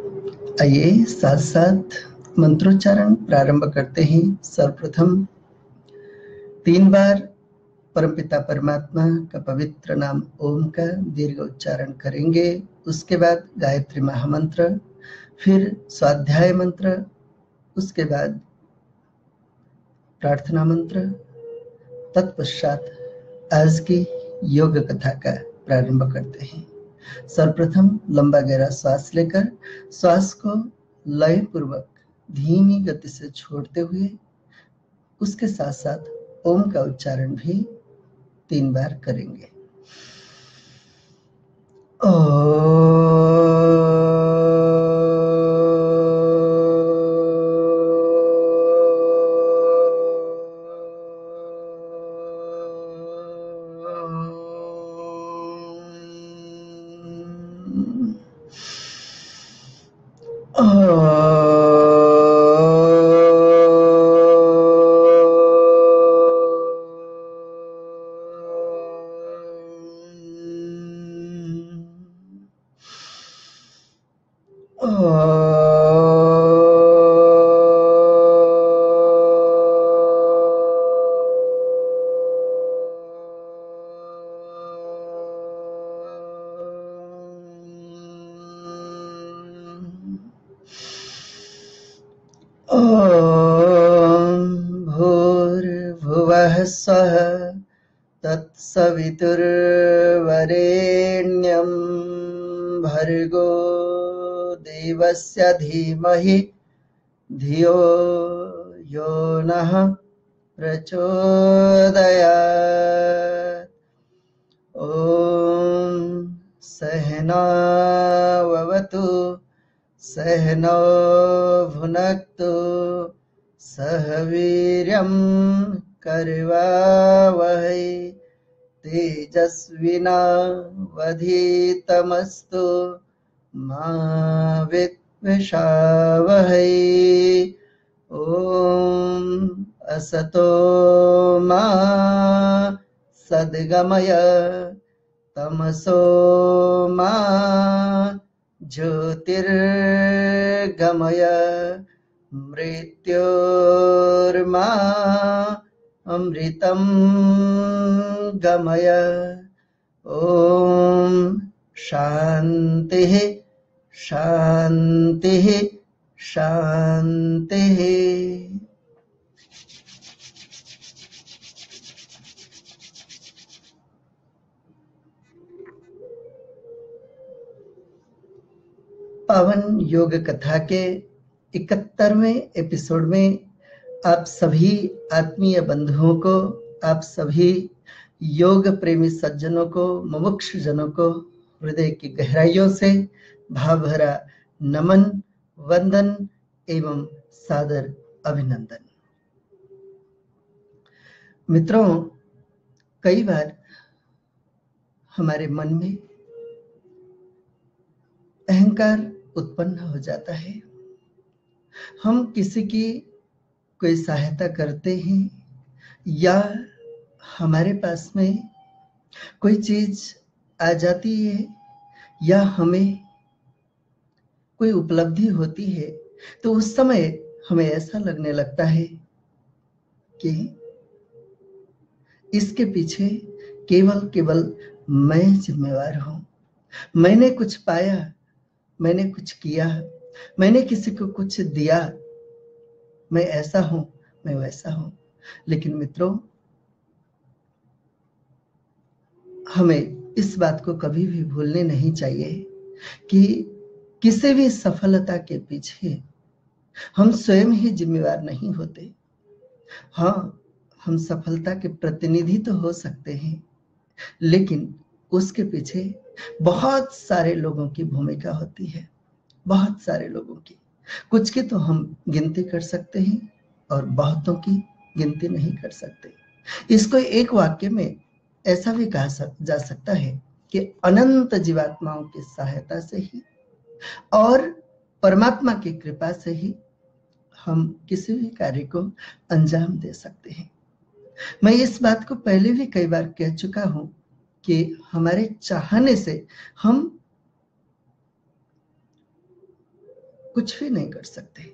आइए साथ साथ मंत्रोच्चारण प्रारंभ करते हैं। सर्वप्रथम 3 बार परमपिता परमात्मा का पवित्र नाम ओम का दीर्घ उच्चारण करेंगे। उसके बाद गायत्री महामंत्र, फिर स्वाध्याय मंत्र, उसके बाद प्रार्थना मंत्र, तत्पश्चात आज की योग कथा का प्रारंभ करते हैं। सर्वप्रथम लंबा गहरा श्वास लेकर श्वास को लय पूर्वक धीमी गति से छोड़ते हुए उसके साथ साथ ओम का उच्चारण भी 3 बार करेंगे। भूर्भुवः स्वः तत्सवितुर्वरेण्यं भर्गो देवस्य धीमहि धियो यो नः प्रचोदयात्। ॐ सहनाववतु सहनौ भुनक्तु सह वीर्यं करवावहै तेजस्विनावधीतमस्तु मा विद्विषावहै। ॐ असतो मा सद्गमय तमसो मा ज्योतिर्गमय मृत्योर्मा अमृतं गमय। ॐ शान्तिः शान्तिः शान्तिः। पावन योग कथा के 71वें एपिसोड में आप सभी आत्मीय बंधुओं को, आप सभी योग प्रेमी सज्जनों को, मुमुक्ष जनों को हृदय की गहराइयों से भाव भरा नमन, वंदन एवं सादर अभिनंदन। मित्रों, कई बार हमारे मन में अहंकार उत्पन्न हो जाता है। हम किसी की कोई सहायता करते हैं या हमारे पास में कोई चीज आ जाती है या हमें कोई उपलब्धि होती है, तो उस समय हमें ऐसा लगने लगता है कि इसके पीछे केवल मैं जिम्मेवार हूं। मैंने कुछ पाया, मैंने कुछ किया, मैंने किसी को कुछ दिया, मैं ऐसा हूं, मैं वैसा हूं। लेकिन मित्रों, हमें इस बात को कभी भी भूलने नहीं चाहिए कि किसी भी सफलता के पीछे हम स्वयं ही जिम्मेवार नहीं होते। हाँ, हम सफलता के प्रतिनिधि तो हो सकते हैं, लेकिन उसके पीछे बहुत सारे लोगों की भूमिका होती है, बहुत सारे लोगों की। कुछ की तो हम गिनती कर सकते हैं और बहुतों की गिनती नहीं कर सकते। इसको एक वाक्य में ऐसा भी कहा जा सकता है कि अनंत जीवात्माओं की सहायता से ही और परमात्मा की कृपा से ही हम किसी भी कार्य को अंजाम दे सकते हैं। मैं इस बात को पहले भी कई बार कह चुका हूं कि हमारे चाहने से हम कुछ भी नहीं कर सकते।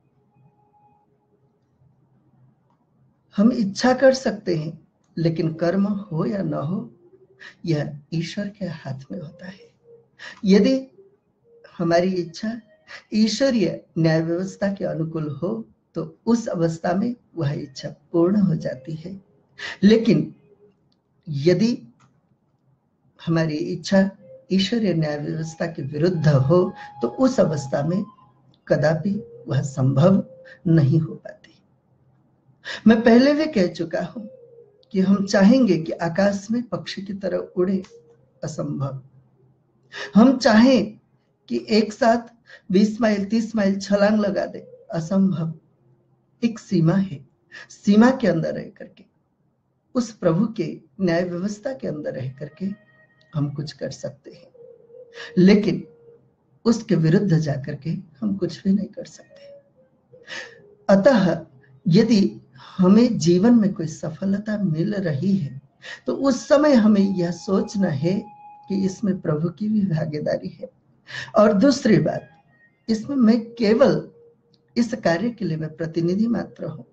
हम इच्छा कर सकते हैं, लेकिन कर्म हो या ना हो यह ईश्वर के हाथ में होता है। यदि हमारी इच्छा ईश्वरीय न्याय व्यवस्था के अनुकूल हो तो उस अवस्था में वह इच्छा पूर्ण हो जाती है। लेकिन यदि हमारी इच्छा ईश्वरीय न्याय व्यवस्था के विरुद्ध हो तो उस अवस्था में कदापि वह संभव नहीं हो पाती। मैं पहले भी कह चुका हूं कि हम चाहेंगे कि आकाश में पक्षी की तरह उड़े, असंभव। हम चाहें कि एक साथ 20 माइल 30 माइल छलांग लगा दे, असंभव। एक सीमा है, सीमा के अंदर रह करके, उस प्रभु के न्याय व्यवस्था के अंदर रह करके हम कुछ कर सकते हैं, लेकिन उसके विरुद्ध जाकर के हम कुछ भी नहीं कर सकते। अतः यदि हमें जीवन में कोई सफलता मिल रही है तो उस समय हमें यह सोचना है कि इसमें प्रभु की भी भागीदारी है। और दूसरी बात, इसमें मैं केवल इस कार्य के लिए मैं प्रतिनिधि मात्र हूं।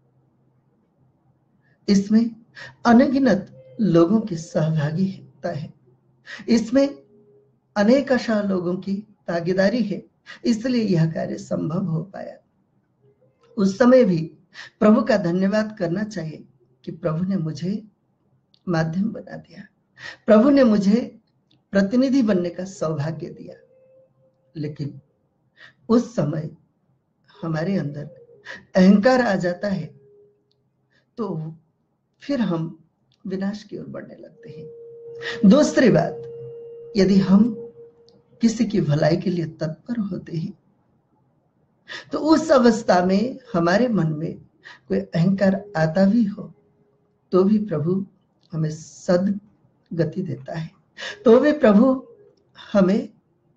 इसमें अनगिनत लोगों की सहभागिता है, इसमें अनेक आशा लोगों की भागीदारी है, इसलिए यह कार्य संभव हो पाया। उस समय भी प्रभु का धन्यवाद करना चाहिए कि प्रभु ने मुझे माध्यम बना दिया, प्रभु ने मुझे प्रतिनिधि बनने का सौभाग्य दिया। लेकिन उस समय हमारे अंदर अहंकार आ जाता है तो फिर हम विनाश की ओर बढ़ने लगते हैं। दूसरी बात, यदि हम किसी की भलाई के लिए तत्पर होते हैं तो उस अवस्था में हमारे मन में कोई अहंकार आता भी हो तो भी प्रभु हमें सद गति देता है, तो भी प्रभु हमें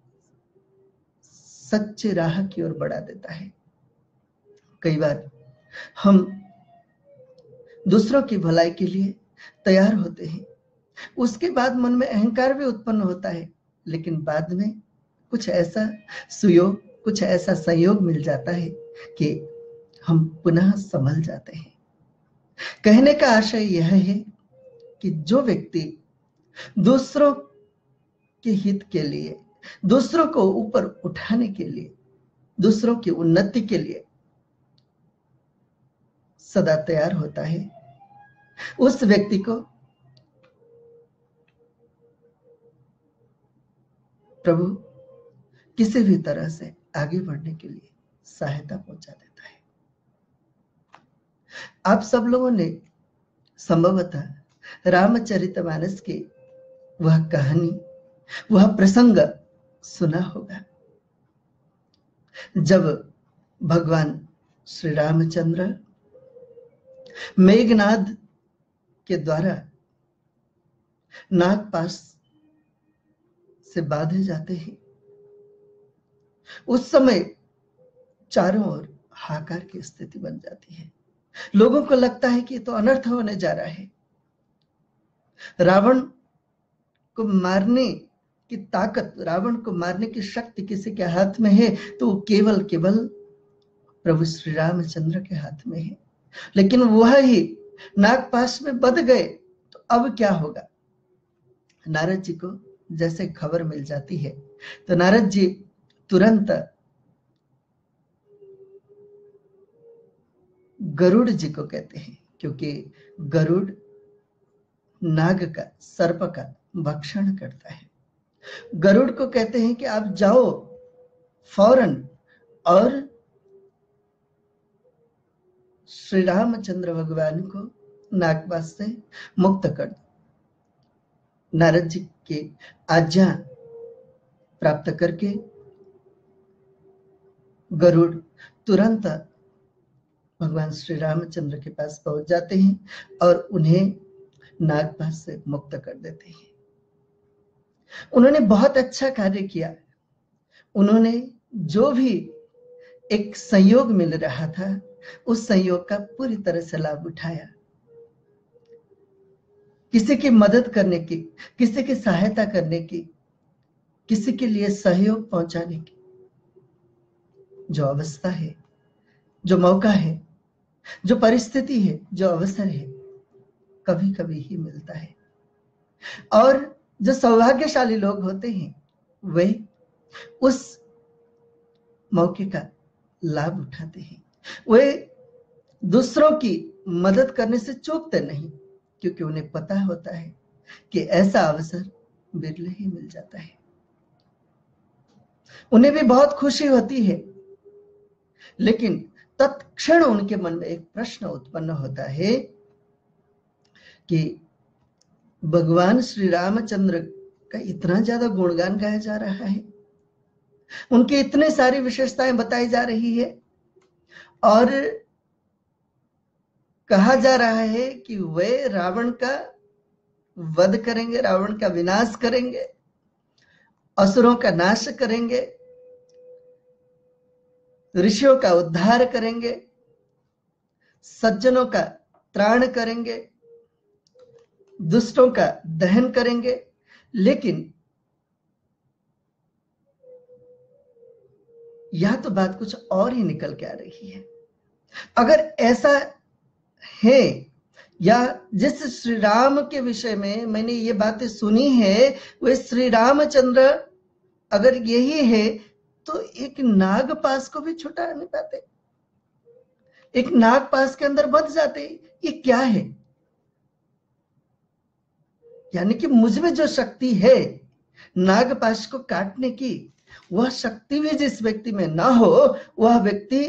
सच्चे राह की ओर बढ़ा देता है। कई बार हम दूसरों की भलाई के लिए तैयार होते हैं, उसके बाद मन में अहंकार भी उत्पन्न होता है, लेकिन बाद में कुछ ऐसा सुयोग, कुछ ऐसा संयोग मिल जाता है कि हम पुनः संभल जाते हैं। कहने का आशय यह है कि जो व्यक्ति दूसरों के हित के लिए, दूसरों को ऊपर उठाने के लिए, दूसरों की उन्नति के लिए सदा तैयार होता है, उस व्यक्ति को प्रभु किसी भी तरह से आगे बढ़ने के लिए सहायता पहुंचा देता है। आप सब लोगों ने संभवतः रामचरितमानस की वह कहानी, वह प्रसंग सुना होगा, जब भगवान श्री रामचंद्र मेघनाद के द्वारा नागपाश से बांधे जाते हैं। उस समय चारों ओर हाहाकार की स्थिति बन जाती है। लोगों को लगता है कि ये तो अनर्थ होने जा रहा है। रावण को मारने की ताकत, रावण को मारने की शक्ति किसी के हाथ में है तो केवल केवल प्रभु श्री रामचंद्र के हाथ में है। लेकिन वह ही नागपाश में बंध गए तो अब क्या होगा? नारद जी को जैसे खबर मिल जाती है तो नारद जी तुरंत गरुड़ जी को कहते हैं, क्योंकि गरुड़ नाग का, सर्प का भक्षण करता है। गरुड़ को कहते हैं कि आप जाओ फौरन और श्री रामचंद्र भगवान को नागपाश से मुक्त कर दो। नारद जी की आज्ञा प्राप्त करके गरुड़ तुरंत भगवान श्री रामचंद्र के पास पहुंच जाते हैं और उन्हें नागपाश से मुक्त कर देते हैं। उन्होंने बहुत अच्छा कार्य किया। उन्होंने जो भी एक संयोग मिल रहा था उस संयोग का पूरी तरह से लाभ उठाया। किसी की मदद करने की, किसी की सहायता करने की, किसी के लिए सहयोग पहुंचाने की। जो अवस्था है, जो मौका है, जो परिस्थिति है, जो अवसर है, कभी कभी ही मिलता है। और जो सौभाग्यशाली लोग होते हैं वे उस मौके का लाभ उठाते हैं। वे दूसरों की मदद करने से चूकते नहीं, क्योंकि उन्हें पता होता है कि ऐसा अवसर बिरले ही मिल जाता है। उन्हें भी बहुत खुशी होती है, लेकिन तत्क्षण उनके मन में एक प्रश्न उत्पन्न होता है कि भगवान श्री रामचंद्र का इतना ज्यादा गुणगान गाया जा रहा है, उनकी इतनी सारी विशेषताएं बताई जा रही है, और कहा जा रहा है कि वे रावण का वध करेंगे, रावण का विनाश करेंगे, असुरों का नाश करेंगे, ऋषियों का उद्धार करेंगे, सज्जनों का त्राण करेंगे, दुष्टों का दहन करेंगे। लेकिन यह तो बात कुछ और ही निकल के आ रही है। अगर ऐसा है, या जिस श्री राम के विषय में मैंने ये बातें सुनी है, वे श्री रामचंद्र अगर यही है तो एक नागपाश को भी छुटा नहीं पाते, एक नागपाश के अंदर बंध जाते। ये क्या है? यानी कि मुझ में जो शक्ति है नागपाश को काटने की, वह शक्ति भी जिस व्यक्ति में ना हो, वह व्यक्ति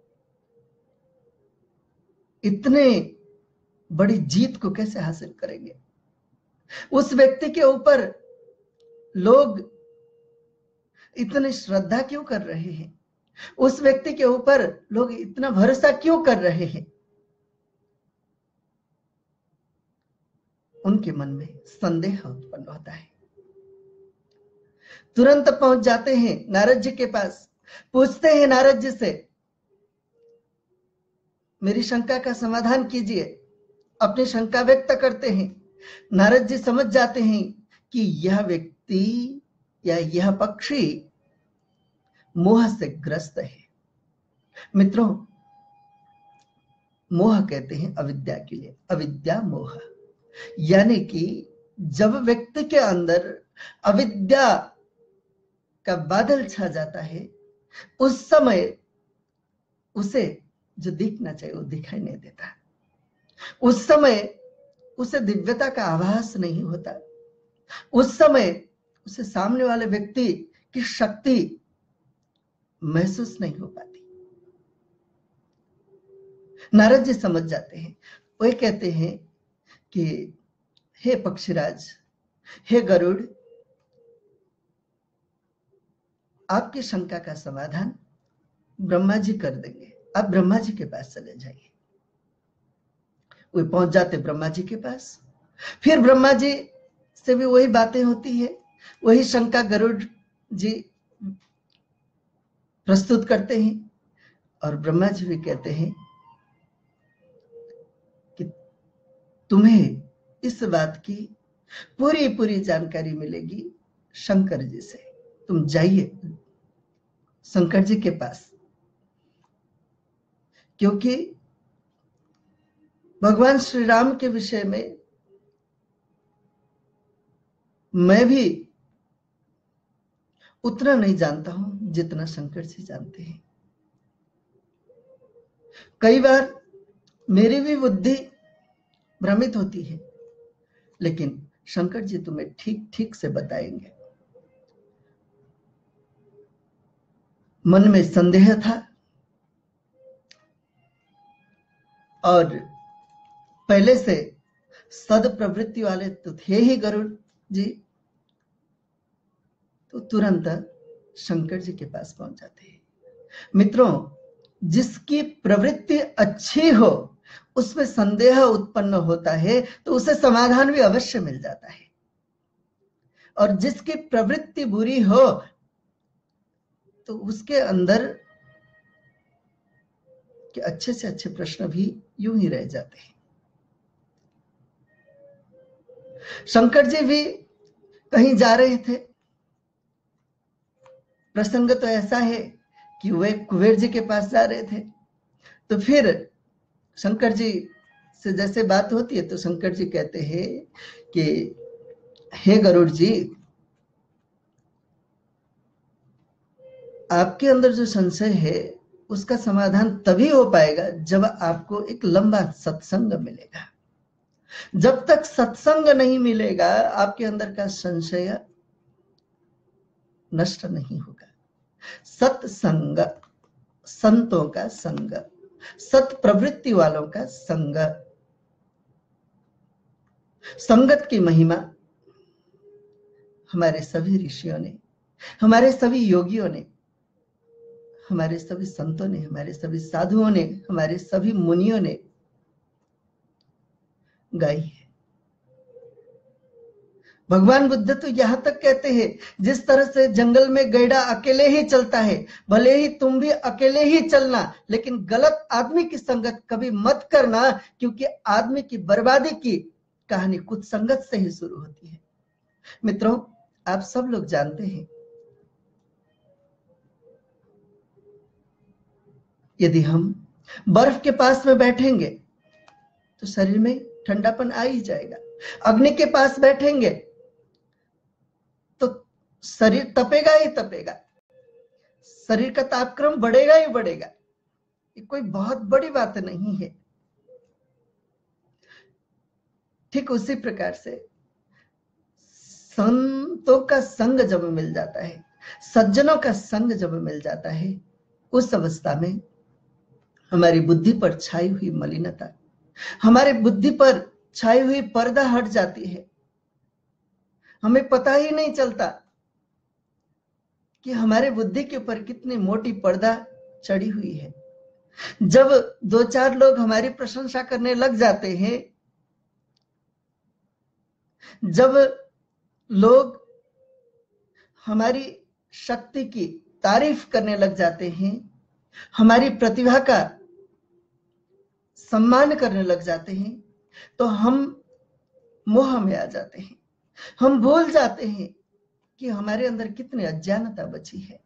इतने बड़ी जीत को कैसे हासिल करेंगे? उस व्यक्ति के ऊपर लोग इतनी श्रद्धा क्यों कर रहे हैं? उस व्यक्ति के ऊपर लोग इतना भरोसा क्यों कर रहे हैं? उनके मन में संदेह उत्पन्न होता है। तुरंत पहुंच जाते हैं नारद जी के पास, पूछते हैं नारद जी से, मेरी शंका का समाधान कीजिए। अपनी शंका व्यक्त करते हैं। नारद जी समझ जाते हैं कि यह व्यक्ति या यह पक्षी मोह से ग्रस्त है। मित्रों, मोह कहते हैं अविद्या के लिए, अविद्या मोह। यानी कि जब व्यक्ति के अंदर अविद्या का बादल छा जाता है, उस समय उसे जो दिखना चाहिए वो दिखाई नहीं देता। उस समय उसे दिव्यता का आभास नहीं होता। उस समय उसे सामने वाले व्यक्ति की शक्ति महसूस नहीं हो पाती। नारद जी समझ जाते हैं। वे कहते हैं कि हे पक्षीराज, हे गरुड़, आपकी शंका का समाधान ब्रह्मा जी कर देंगे, आप ब्रह्मा जी के पास चले जाइए। वे पहुंच जाते ब्रह्मा जी के पास। फिर ब्रह्मा जी से भी वही बातें होती है, वही शंका गरुड़ जी प्रस्तुत करते हैं, और ब्रह्मा जी भी कहते हैं कि तुम्हें इस बात की पूरी पूरी जानकारी मिलेगी शंकर जी से। तुम जाइए शंकर जी के पास, क्योंकि भगवान श्री राम के विषय में मैं भी उतना नहीं जानता हूं जितना शंकर जी जानते हैं। कई बार मेरी भी बुद्धि भ्रमित होती है, लेकिन शंकर जी तुम्हें ठीक ठीक से बताएंगे। मन में संदेह था, और पहले से सद प्रवृत्ति वाले तो थे ही गरुड़ जी, तो तुरंत शंकर जी के पास पहुंच जाते हैं। मित्रों, जिसकी प्रवृत्ति अच्छी हो उसमें संदेह उत्पन्न होता है तो उसे समाधान भी अवश्य मिल जाता है, और जिसकी प्रवृत्ति बुरी हो तो उसके अंदर के अच्छे से अच्छे प्रश्न भी यूं ही रह जाते हैं। शंकर जी भी कहीं जा रहे थे। प्रसंग तो ऐसा है कि वे कुबेर जी के पास जा रहे थे। तो फिर शंकर जी से जैसे बात होती है तो शंकर जी कहते हैं कि हे गरुड़ जी, आपके अंदर जो संशय है उसका समाधान तभी हो पाएगा जब आपको एक लंबा सत्संग मिलेगा। जब तक सत्संग नहीं मिलेगा आपके अंदर का संशय नष्ट नहीं होगा। सत्संग, संतों का संग, सत प्रवृत्ति वालों का संग, संगत की महिमा हमारे सभी ऋषियों ने, हमारे सभी योगियों ने, हमारे सभी संतों ने, हमारे सभी साधुओं ने, हमारे सभी मुनियों ने गाई है। भगवान बुद्ध तो यहां तक कहते हैं, जिस तरह से जंगल में गैड़ा अकेले ही चलता है, भले ही तुम भी अकेले ही चलना, लेकिन गलत आदमी की संगत कभी मत करना, क्योंकि आदमी की बर्बादी की कहानी कुछ संगत से ही शुरू होती है। मित्रों, आप सब लोग जानते हैं, यदि हम बर्फ के पास में बैठेंगे तो शरीर में ठंडापन आ ही जाएगा। अग्नि के पास बैठेंगे तो शरीर तपेगा ही तपेगा, शरीर का तापक्रम बढ़ेगा ही बढ़ेगा। ये कोई बहुत बड़ी बात नहीं है। ठीक उसी प्रकार से संतों का संग जब मिल जाता है, सज्जनों का संग जब मिल जाता है, उस अवस्था में हमारी बुद्धि पर छाई हुई मलिनता, हमारे बुद्धि पर छाई हुई पर्दा हट जाती है। हमें पता ही नहीं चलता कि हमारे बुद्धि के ऊपर कितनी मोटी पर्दा चढ़ी हुई है। जब दो चार लोग हमारी प्रशंसा करने लग जाते हैं, जब लोग हमारी शक्ति की तारीफ करने लग जाते हैं, हमारी प्रतिभा का सम्मान करने लग जाते हैं, तो हम मोह में आ जाते हैं। हम भूल जाते हैं कि हमारे अंदर कितनी अज्ञानता बची है।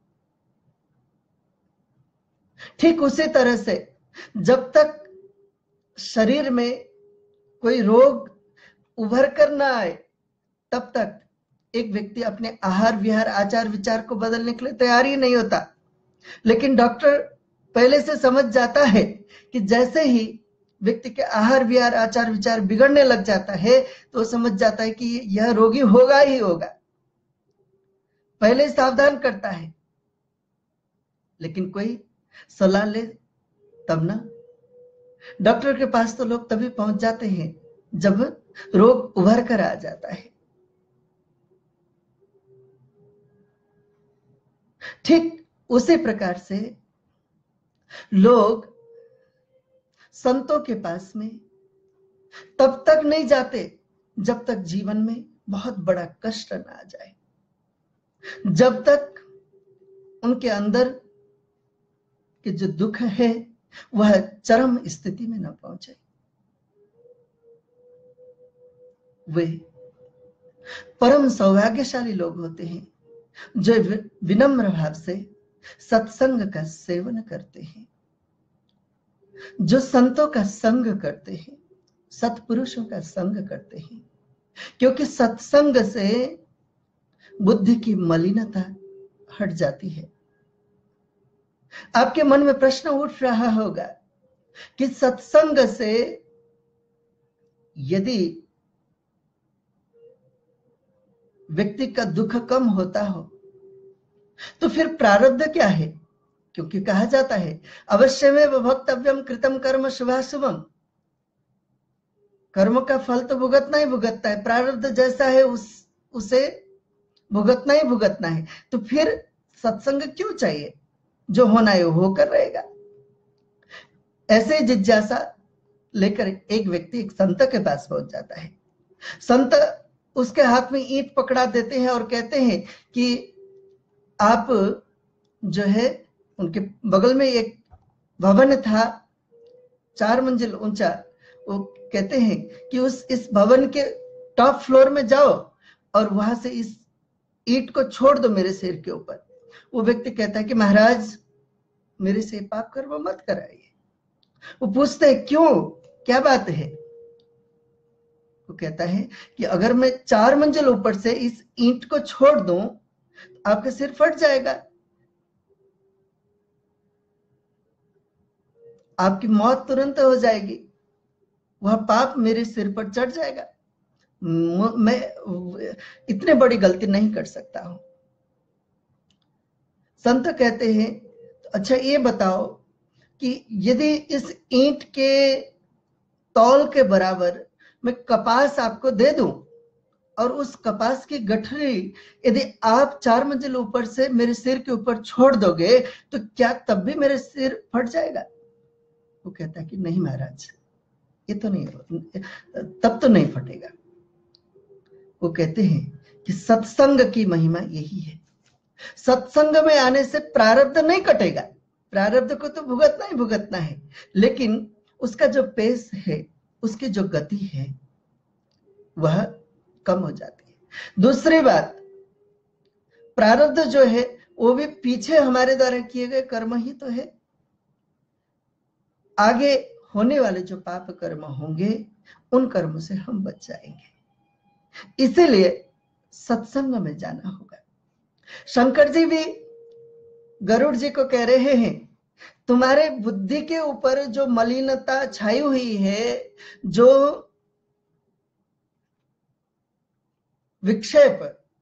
ठीक उसी तरह से जब तक शरीर में कोई रोग उभर कर ना आए, तब तक एक व्यक्ति अपने आहार विहार आचार विचार को बदलने के लिए तैयार ही नहीं होता। लेकिन डॉक्टर पहले से समझ जाता है कि जैसे ही व्यक्ति के आहार विहार आचार विचार बिगड़ने लग जाता है तो समझ जाता है कि यह रोगी होगा ही होगा, पहले सावधान करता है। लेकिन कोई सलाह ले तब ना। डॉक्टर के पास तो लोग तभी पहुंच जाते हैं जब रोग उभर कर आ जाता है। ठीक उसी प्रकार से लोग संतों के पास में तब तक नहीं जाते जब तक जीवन में बहुत बड़ा कष्ट ना आ जाए, जब तक उनके अंदर के जो दुख है वह चरम स्थिति में न पहुंचे। वे परम सौभाग्यशाली लोग होते हैं जो विनम्र भाव से सत्संग का सेवन करते हैं, जो संतों का संग करते हैं, सत्पुरुषों का संग करते हैं। क्योंकि सत्संग से बुद्धि की मलिनता हट जाती है। आपके मन में प्रश्न उठ रहा होगा कि सत्संग से यदि व्यक्ति का दुख कम होता हो तो फिर प्रारब्ध क्या है? क्योंकि कहा जाता है अवश्यमेव भोक्तव्यम कृतम कर्म शुभाशुभम, कर्म का फल तो भुगतना ही भुगतता है, प्रारब्ध जैसा है उसे भुगतना ही भुगतना है। तो फिर सत्संग क्यों चाहिए? जो होना है वो होकर रहेगा। ऐसे जिज्ञासा लेकर एक व्यक्ति एक संत के पास पहुंच जाता है। संत उसके हाथ में ईंट पकड़ा देते हैं और कहते हैं कि आप जो है, उनके बगल में एक भवन था 4 मंजिल ऊंचा, वो कहते हैं कि इस भवन के टॉप फ्लोर में जाओ और वहां से इस ईंट को छोड़ दो मेरे सिर के ऊपर। वो व्यक्ति कहता है कि महाराज मेरे से पाप कर्म मत कराइए। वो पूछते हैं क्यों, क्या बात है? वो कहता है कि अगर मैं 4 मंजिल ऊपर से इस ईंट को छोड़ दूं, आपका सिर फट जाएगा, आपकी मौत तुरंत हो जाएगी, वह पाप मेरे सिर पर चढ़ जाएगा, मैं इतने बड़ी गलती नहीं कर सकता हूं। संत कहते हैं अच्छा ये बताओ कि यदि इस ईंट के तौल के बराबर मैं कपास आपको दे दूं और उस कपास की गठरी यदि आप 4 मंजिल ऊपर से मेरे सिर के ऊपर छोड़ दोगे तो क्या तब भी मेरे सिर फट जाएगा? वो कहता है कि नहीं महाराज, ये तो नहीं, तब तो नहीं फटेगा। वो कहते हैं कि सत्संग की महिमा यही है। सत्संग में आने से प्रारब्ध नहीं कटेगा, प्रारब्ध को तो भुगतना ही भुगतना है, लेकिन उसका जो पेस है, उसकी जो गति है, वह कम हो जाती है। दूसरी बात, प्रारब्ध जो है वो भी पीछे हमारे द्वारा किए गए कर्म ही तो है। आगे होने वाले जो पाप कर्म होंगे उन कर्मों से हम बच जाएंगे। इसीलिए सत्संग में जाना होगा। शंकर जी भी गरुड़ जी को कह रहे हैं तुम्हारे बुद्धि के ऊपर जो मलिनता छाई हुई है, जो विक्षेप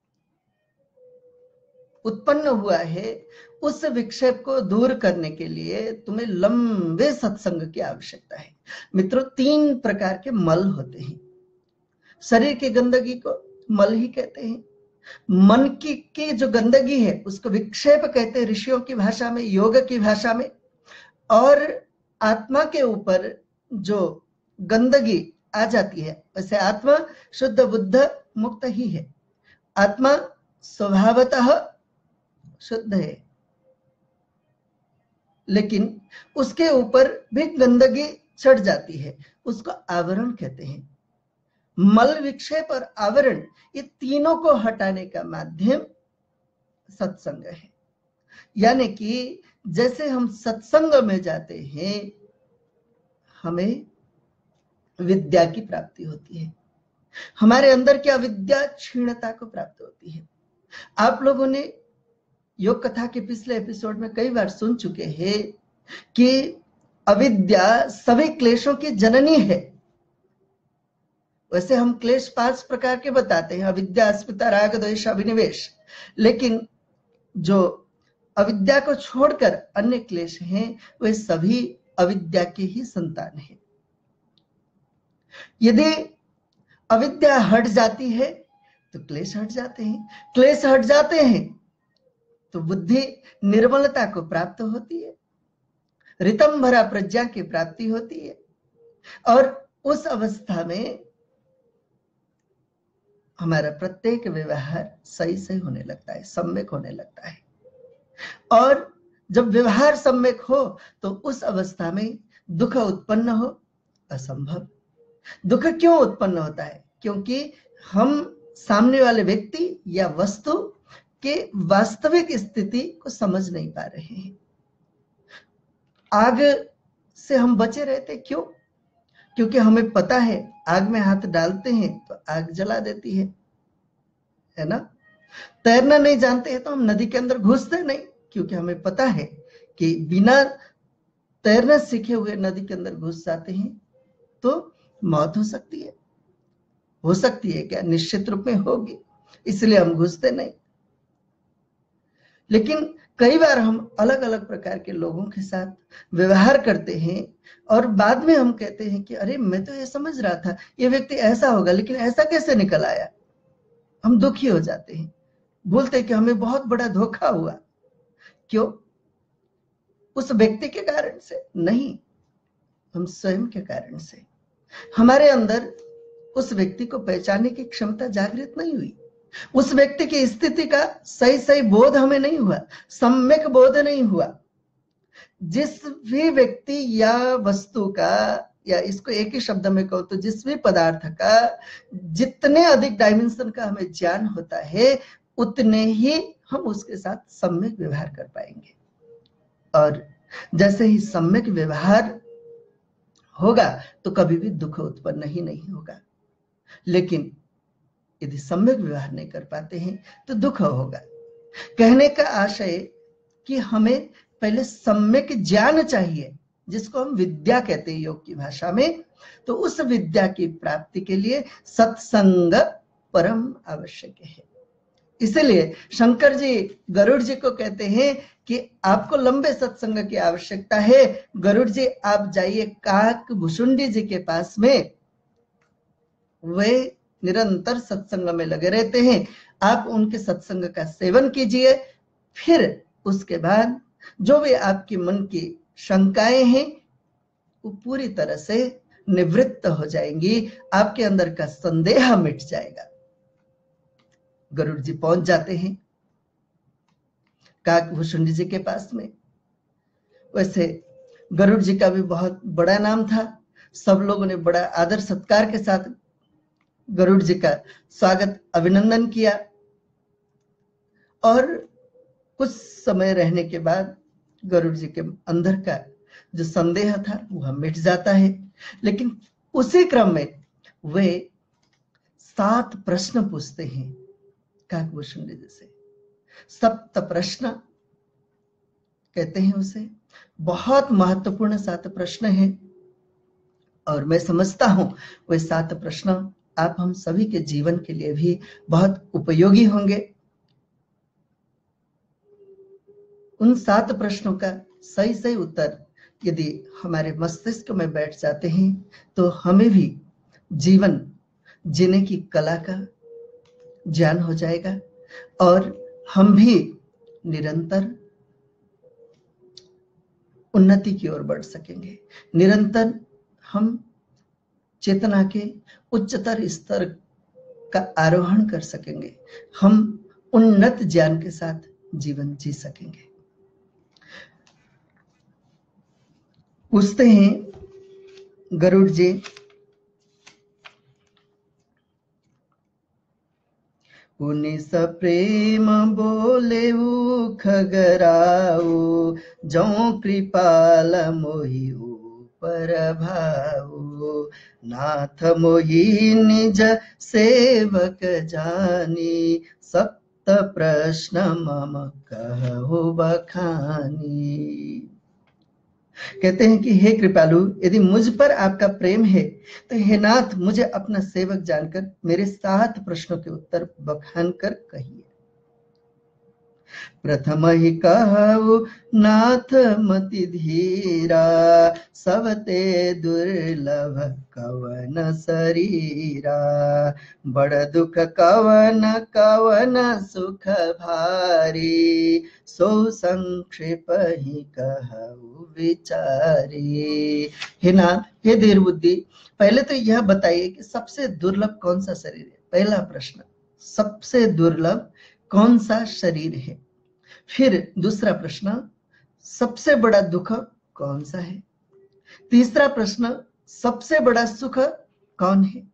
उत्पन्न हुआ है, उस विक्षेप को दूर करने के लिए तुम्हें लंबे सत्संग की आवश्यकता है। मित्रों, 3 प्रकार के मल होते हैं। शरीर की गंदगी को मल ही कहते हैं, मन की जो गंदगी है उसको विक्षेप कहते हैं ऋषियों की भाषा में, योग की भाषा में, और आत्मा के ऊपर जो गंदगी आ जाती है, वैसे आत्मा शुद्ध बुद्ध मुक्त ही है, आत्मा स्वभावतः शुद्ध है, लेकिन उसके ऊपर भी गंदगी चढ़ जाती है, उसको आवरण कहते हैं। मल, विक्षेप और आवरण, ये तीनों को हटाने का माध्यम सत्संग है। यानी कि जैसे हम सत्संग में जाते हैं हमें विद्या की प्राप्ति होती है, हमारे अंदर की अविद्या क्षीणता को प्राप्त होती है। आप लोगों ने योग कथा के पिछले एपिसोड में कई बार सुन चुके हैं कि अविद्या सभी क्लेशों की जननी है। वैसे हम क्लेश 5 प्रकार के बताते हैं, अविद्या, अस्मिता, राग, द्वेष, अभिनिवेश, लेकिन जो अविद्या को छोड़कर अन्य क्लेश हैं वे सभी अविद्या के ही संतान हैं। यदि अविद्या हट जाती है तो क्लेश हट जाते हैं, क्लेश हट जाते हैं तो बुद्धि निर्मलता को प्राप्त होती है, रितम भरा प्रज्ञा की प्राप्ति होती है, और उस अवस्था में हमारा प्रत्येक व्यवहार सही से होने लगता है, सम्यक होने लगता है। और जब व्यवहार सम्यक हो तो उस अवस्था में दुख उत्पन्न हो असंभव। दुख क्यों उत्पन्न होता है? क्योंकि हम सामने वाले व्यक्ति या वस्तु के वास्तविक स्थिति को समझ नहीं पा रहे हैं। आग से हम बचे रहते क्यों? क्योंकि हमें पता है आग में हाथ डालते हैं तो आग जला देती है ना। तैरना नहीं जानते हैं तो हम नदी के अंदर घुसते नहीं, क्योंकि हमें पता है कि बिना तैरना सीखे हुए नदी के अंदर घुस जाते हैं तो मौत हो सकती है। हो सकती है क्या? निश्चित रूप में होगी, इसलिए हम घुसते नहीं। लेकिन कई बार हम अलग अलग प्रकार के लोगों के साथ व्यवहार करते हैं और बाद में हम कहते हैं कि अरे मैं तो ये समझ रहा था ये व्यक्ति ऐसा होगा, लेकिन ऐसा कैसे निकल आया। हम दुखी हो जाते हैं, बोलते हैं कि हमें बहुत बड़ा धोखा हुआ। क्यों? उस व्यक्ति के कारण से नहीं, हम स्वयं के कारण से। हमारे अंदर उस व्यक्ति को पहचानने की क्षमता जागृत नहीं हुई, उस व्यक्ति की स्थिति का सही सही बोध हमें नहीं हुआ, सम्यक बोध नहीं हुआ। जिस भी व्यक्ति या वस्तु का, या इसको एक ही शब्द में कहूं तो जिस भी पदार्थ का जितने अधिक डायमेंशन का हमें ज्ञान होता है उतने ही हम उसके साथ सम्यक व्यवहार कर पाएंगे। और जैसे ही सम्यक व्यवहार होगा तो कभी भी दुख उत्पन्न ही नहीं होगा, लेकिन यदि सम्यक व्यवहार नहीं कर पाते हैं तो दुख होगा। कहने का आशय कि हमें पहले सम्यक ज्ञान चाहिए, जिसको हम विद्या कहते हैं योग की भाषा में। तो उस विद्या की प्राप्ति के लिए सत्संग परम आवश्यक है। इसलिए शंकर जी गरुड़ जी को कहते हैं कि आपको लंबे सत्संग की आवश्यकता है। गरुड़ जी आप जाइए काक भुसुंडी जी के पास में, वे निरंतर सत्संग में लगे रहते हैं। आप उनके सत्संग का सेवन कीजिए, फिर उसके बाद जो भी आपकी मन की शंकाएं हैं वो पूरी तरह से निवृत्त हो जाएंगी, आपके अंदर का संदेह मिट जाएगा। गरुड़ जी पहुंच जाते हैं काकभूषुंडी जी के पास में। वैसे गरुड़ जी का भी बहुत बड़ा नाम था, सब लोगों ने बड़ा आदर सत्कार के साथ गरुड़ जी का स्वागत अभिनंदन किया, और कुछ समय रहने के बाद गरुड़ जी के अंदर का जो संदेह था वह मिट जाता है। लेकिन उसी क्रम में वे 7 प्रश्न पूछते हैं काकभूषुंडी जी से। सप्त प्रश्न कहते हैं उसे, बहुत महत्वपूर्ण 7 प्रश्न हैं, और मैं समझता हूं वे 7 प्रश्न आप हम सभी के जीवन के लिए भी बहुत उपयोगी होंगे। उन 7 प्रश्नों का सही सही उत्तर यदि हमारे मस्तिष्क में बैठ जाते हैं तो हमें भी जीवन जीने की कला का ज्ञान हो जाएगा, और हम भी निरंतर उन्नति की ओर बढ़ सकेंगे। निरंतर हम चेतना के उच्चतर स्तर का आरोहण कर सकेंगे, हम उन्नत ज्ञान के साथ जीवन जी सकेंगे। पूछते हैं गरुड़ जी, पुनि सप्रेम बोले खगराऊ, जौ कृपाल मोहि ऊपर भाऊ, नाथ मोहि निज सेवक जानी, सप्त प्रश्न मम कहु बखानी। कहते हैं कि हे कृपालु, यदि मुझ पर आपका प्रेम है तो हे नाथ मुझे अपना सेवक जानकर मेरे 7 प्रश्नों के उत्तर बखान कर कहिए। प्रथम ही कहु नाथ मति धीरा, सबते दुर्लभ कवन शरीरा, बड़ दुख कवन कवन सुख भारी, सो संक्षेप ही कहु विचारी। हे नाथ, हे धीर बुद्धि, पहले तो यह बताइए कि सबसे दुर्लभ कौन सा शरीर है। पहला प्रश्न, सबसे दुर्लभ कौन सा शरीर है। फिर दूसरा प्रश्न, सबसे बड़ा दुख कौन सा है। तीसरा प्रश्न, सबसे बड़ा सुख कौन है।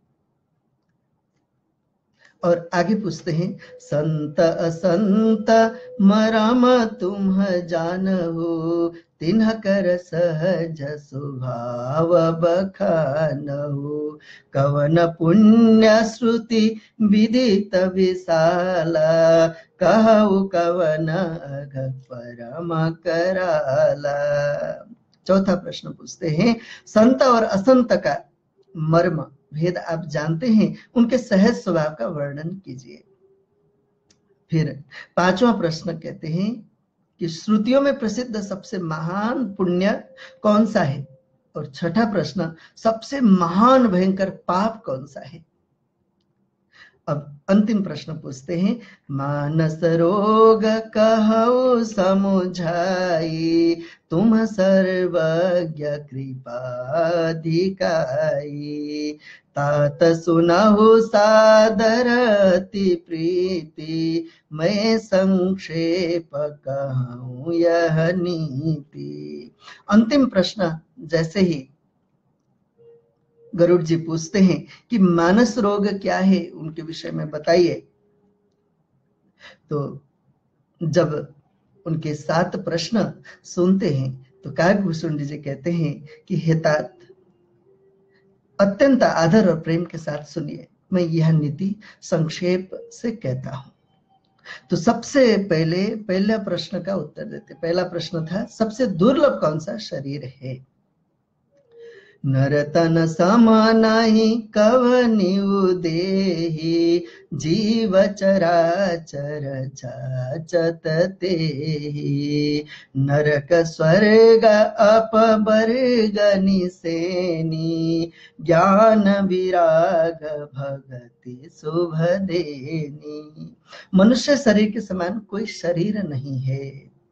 और आगे पूछते हैं, संत असंत मरम तुम जानहु, तिन्ह कर सहज स्वभाव बखानहु, कवन पुण्य श्रुति विदित विशाला, कहु कवन अघ परम कराला। चौथा प्रश्न पूछते हैं, संत और असंत का मर्म भेद आप जानते हैं, उनके सहज स्वभाव का वर्णन कीजिए। फिर 5वां प्रश्न कहते हैं कि श्रुतियों में प्रसिद्ध सबसे महान पुण्य कौन सा है। और 6ठा प्रश्न, सबसे महान भयंकर पाप कौन सा है। अब अंतिम प्रश्न पूछते हैं, मानस रोग कहु समुझाई, तुम सर्वज्ञ कृपाधिकाई, तात सुनहु सादर अति प्रीति, मैं संक्षेप कहूं यह नीति। अंतिम प्रश्न जैसे ही गरुड़ जी पूछते हैं कि मानस रोग क्या है, उनके विषय में बताइए। तो जब उनके 7 प्रश्न सुनते हैं तो काकभूषुंडी जी कहते हैं कि हे तात, अत्यंत आदर और प्रेम के साथ सुनिए, मैं यह नीति संक्षेप से कहता हूं। तो सबसे पहले पहला प्रश्न का उत्तर देते। पहला प्रश्न था, सबसे दुर्लभ कौन सा शरीर है? नरतन समानाहि कवनिउ देहि, जीव चराचर जाचत तेहि। नरक स्वर्ग अपवर्ग निसेनि, ज्ञान विराग भगति शुभ देनि। मनुष्य शरीर के समान कोई शरीर नहीं है,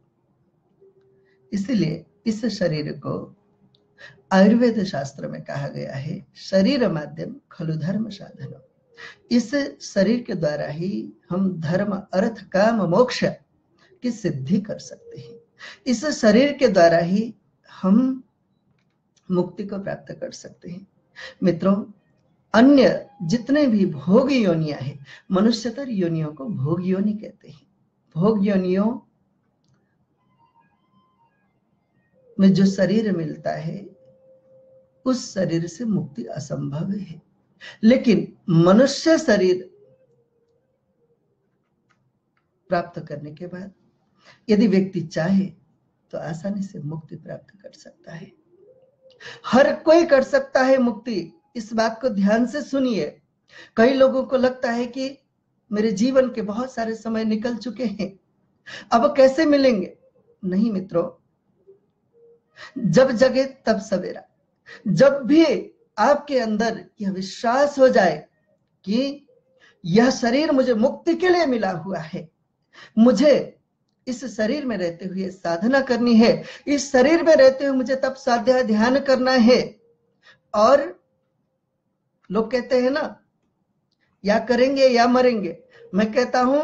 इसलिए इस शरीर को आयुर्वेद शास्त्र में कहा गया है, शरीर माध्यम खलु धर्म साधन। इस शरीर के द्वारा ही हम धर्म अर्थ काम मोक्ष की सिद्धि कर सकते हैं। इस शरीर के द्वारा ही हम मुक्ति को प्राप्त कर सकते हैं। मित्रों, अन्य जितने भी भोग योनियां हैं, मनुष्यतर योनियों को भोग योनि कहते हैं। भोग योनियों में जो शरीर मिलता है, उस शरीर से मुक्ति असंभव है। लेकिन मनुष्य शरीर प्राप्त करने के बाद यदि व्यक्ति चाहे तो आसानी से मुक्ति प्राप्त कर सकता है। हर कोई कर सकता है मुक्ति, इस बात को ध्यान से सुनिए। कई लोगों को लगता है कि मेरे जीवन के बहुत सारे समय निकल चुके हैं, अब कैसे मिलेंगे? नहीं मित्रों, जब जगे तब सवेरा। जब भी आपके अंदर यह विश्वास हो जाए कि यह शरीर मुझे मुक्ति के लिए मिला हुआ है, मुझे इस शरीर में रहते हुए साधना करनी है, इस शरीर में रहते हुए मुझे तप स्वाध्याय ध्यान करना है। और लोग कहते हैं ना, या करेंगे या मरेंगे। मैं कहता हूं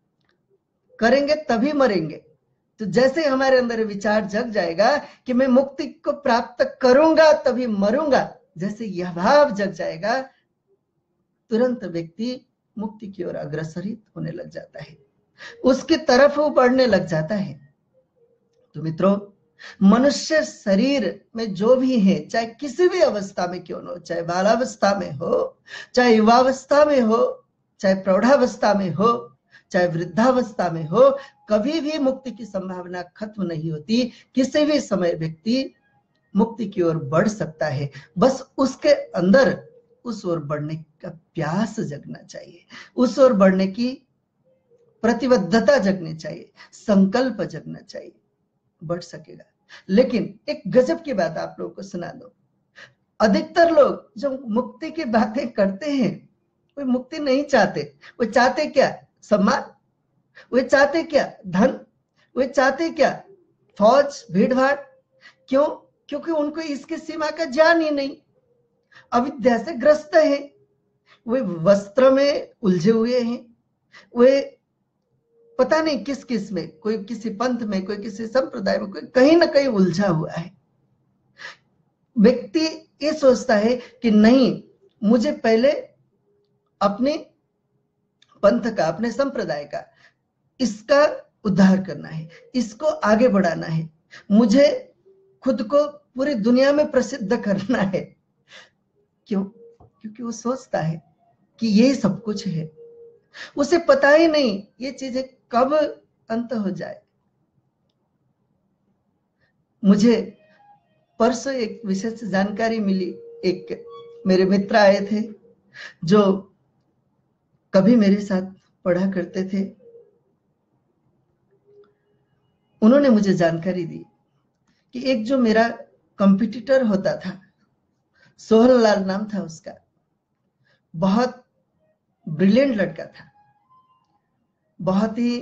करेंगे तभी मरेंगे। तो जैसे हमारे अंदर विचार जग जाएगा कि मैं मुक्ति को प्राप्त करूंगा तभी मरूंगा, जैसे यह भाव जग जाएगा, तुरंत व्यक्ति मुक्ति की ओर अग्रसरित होने लग जाता है, उसकी तरफ वो बढ़ने लग जाता है। तो मित्रों, मनुष्य शरीर में जो भी है, चाहे किसी भी अवस्था में क्यों न हो, चाहे बालावस्था में हो, चाहे युवावस्था में हो, चाहे प्रौढ़ावस्था में हो, चाहे वृद्धावस्था में हो, कभी भी मुक्ति की संभावना खत्म नहीं होती। किसी भी समय व्यक्ति मुक्ति की ओर बढ़ सकता है, बस उसके अंदर उस ओर बढ़ने का प्यास जगना चाहिए, उस ओर बढ़ने की प्रतिबद्धता जगनी चाहिए, संकल्प जगना चाहिए, बढ़ सकेगा। लेकिन एक गजब की बात आप लोगों को सुना दो, अधिकतर लोग जो मुक्ति की बातें करते हैं, वो मुक्ति नहीं चाहते। वो चाहते क्या? सम्मान। वे चाहते क्या? धन। वे चाहते क्या? फौज, भीड़ भाड़। क्यों? क्योंकि उनको इसकी सीमा का ज्ञान ही नहीं, अविद्या से ग्रस्त है। वे वस्त्र में उलझे हुए हैं, वे पता नहीं किस किस में, कोई किसी पंथ में, कोई किसी संप्रदाय में, कोई कहीं ना कहीं उलझा हुआ है। व्यक्ति ये सोचता है कि नहीं, मुझे पहले अपने पंथ का, अपने संप्रदाय का, इसका उद्धार करना है, इसको आगे बढ़ाना है, मुझे खुद को पूरी दुनिया में प्रसिद्ध करना है। क्यों? क्योंकि वो सोचता है कि ये सब कुछ है। उसे पता ही नहीं ये चीजें कब अंत हो जाए। मुझे परसों एक विशेष जानकारी मिली। एक मेरे मित्र आए थे जो कभी मेरे साथ पढ़ा करते थे। उन्होंने मुझे जानकारी दी कि एक जो मेरा कंपटीटर होता था, सोहन लाल नाम था उसका, बहुत ब्रिलियंट लड़का था, बहुत ही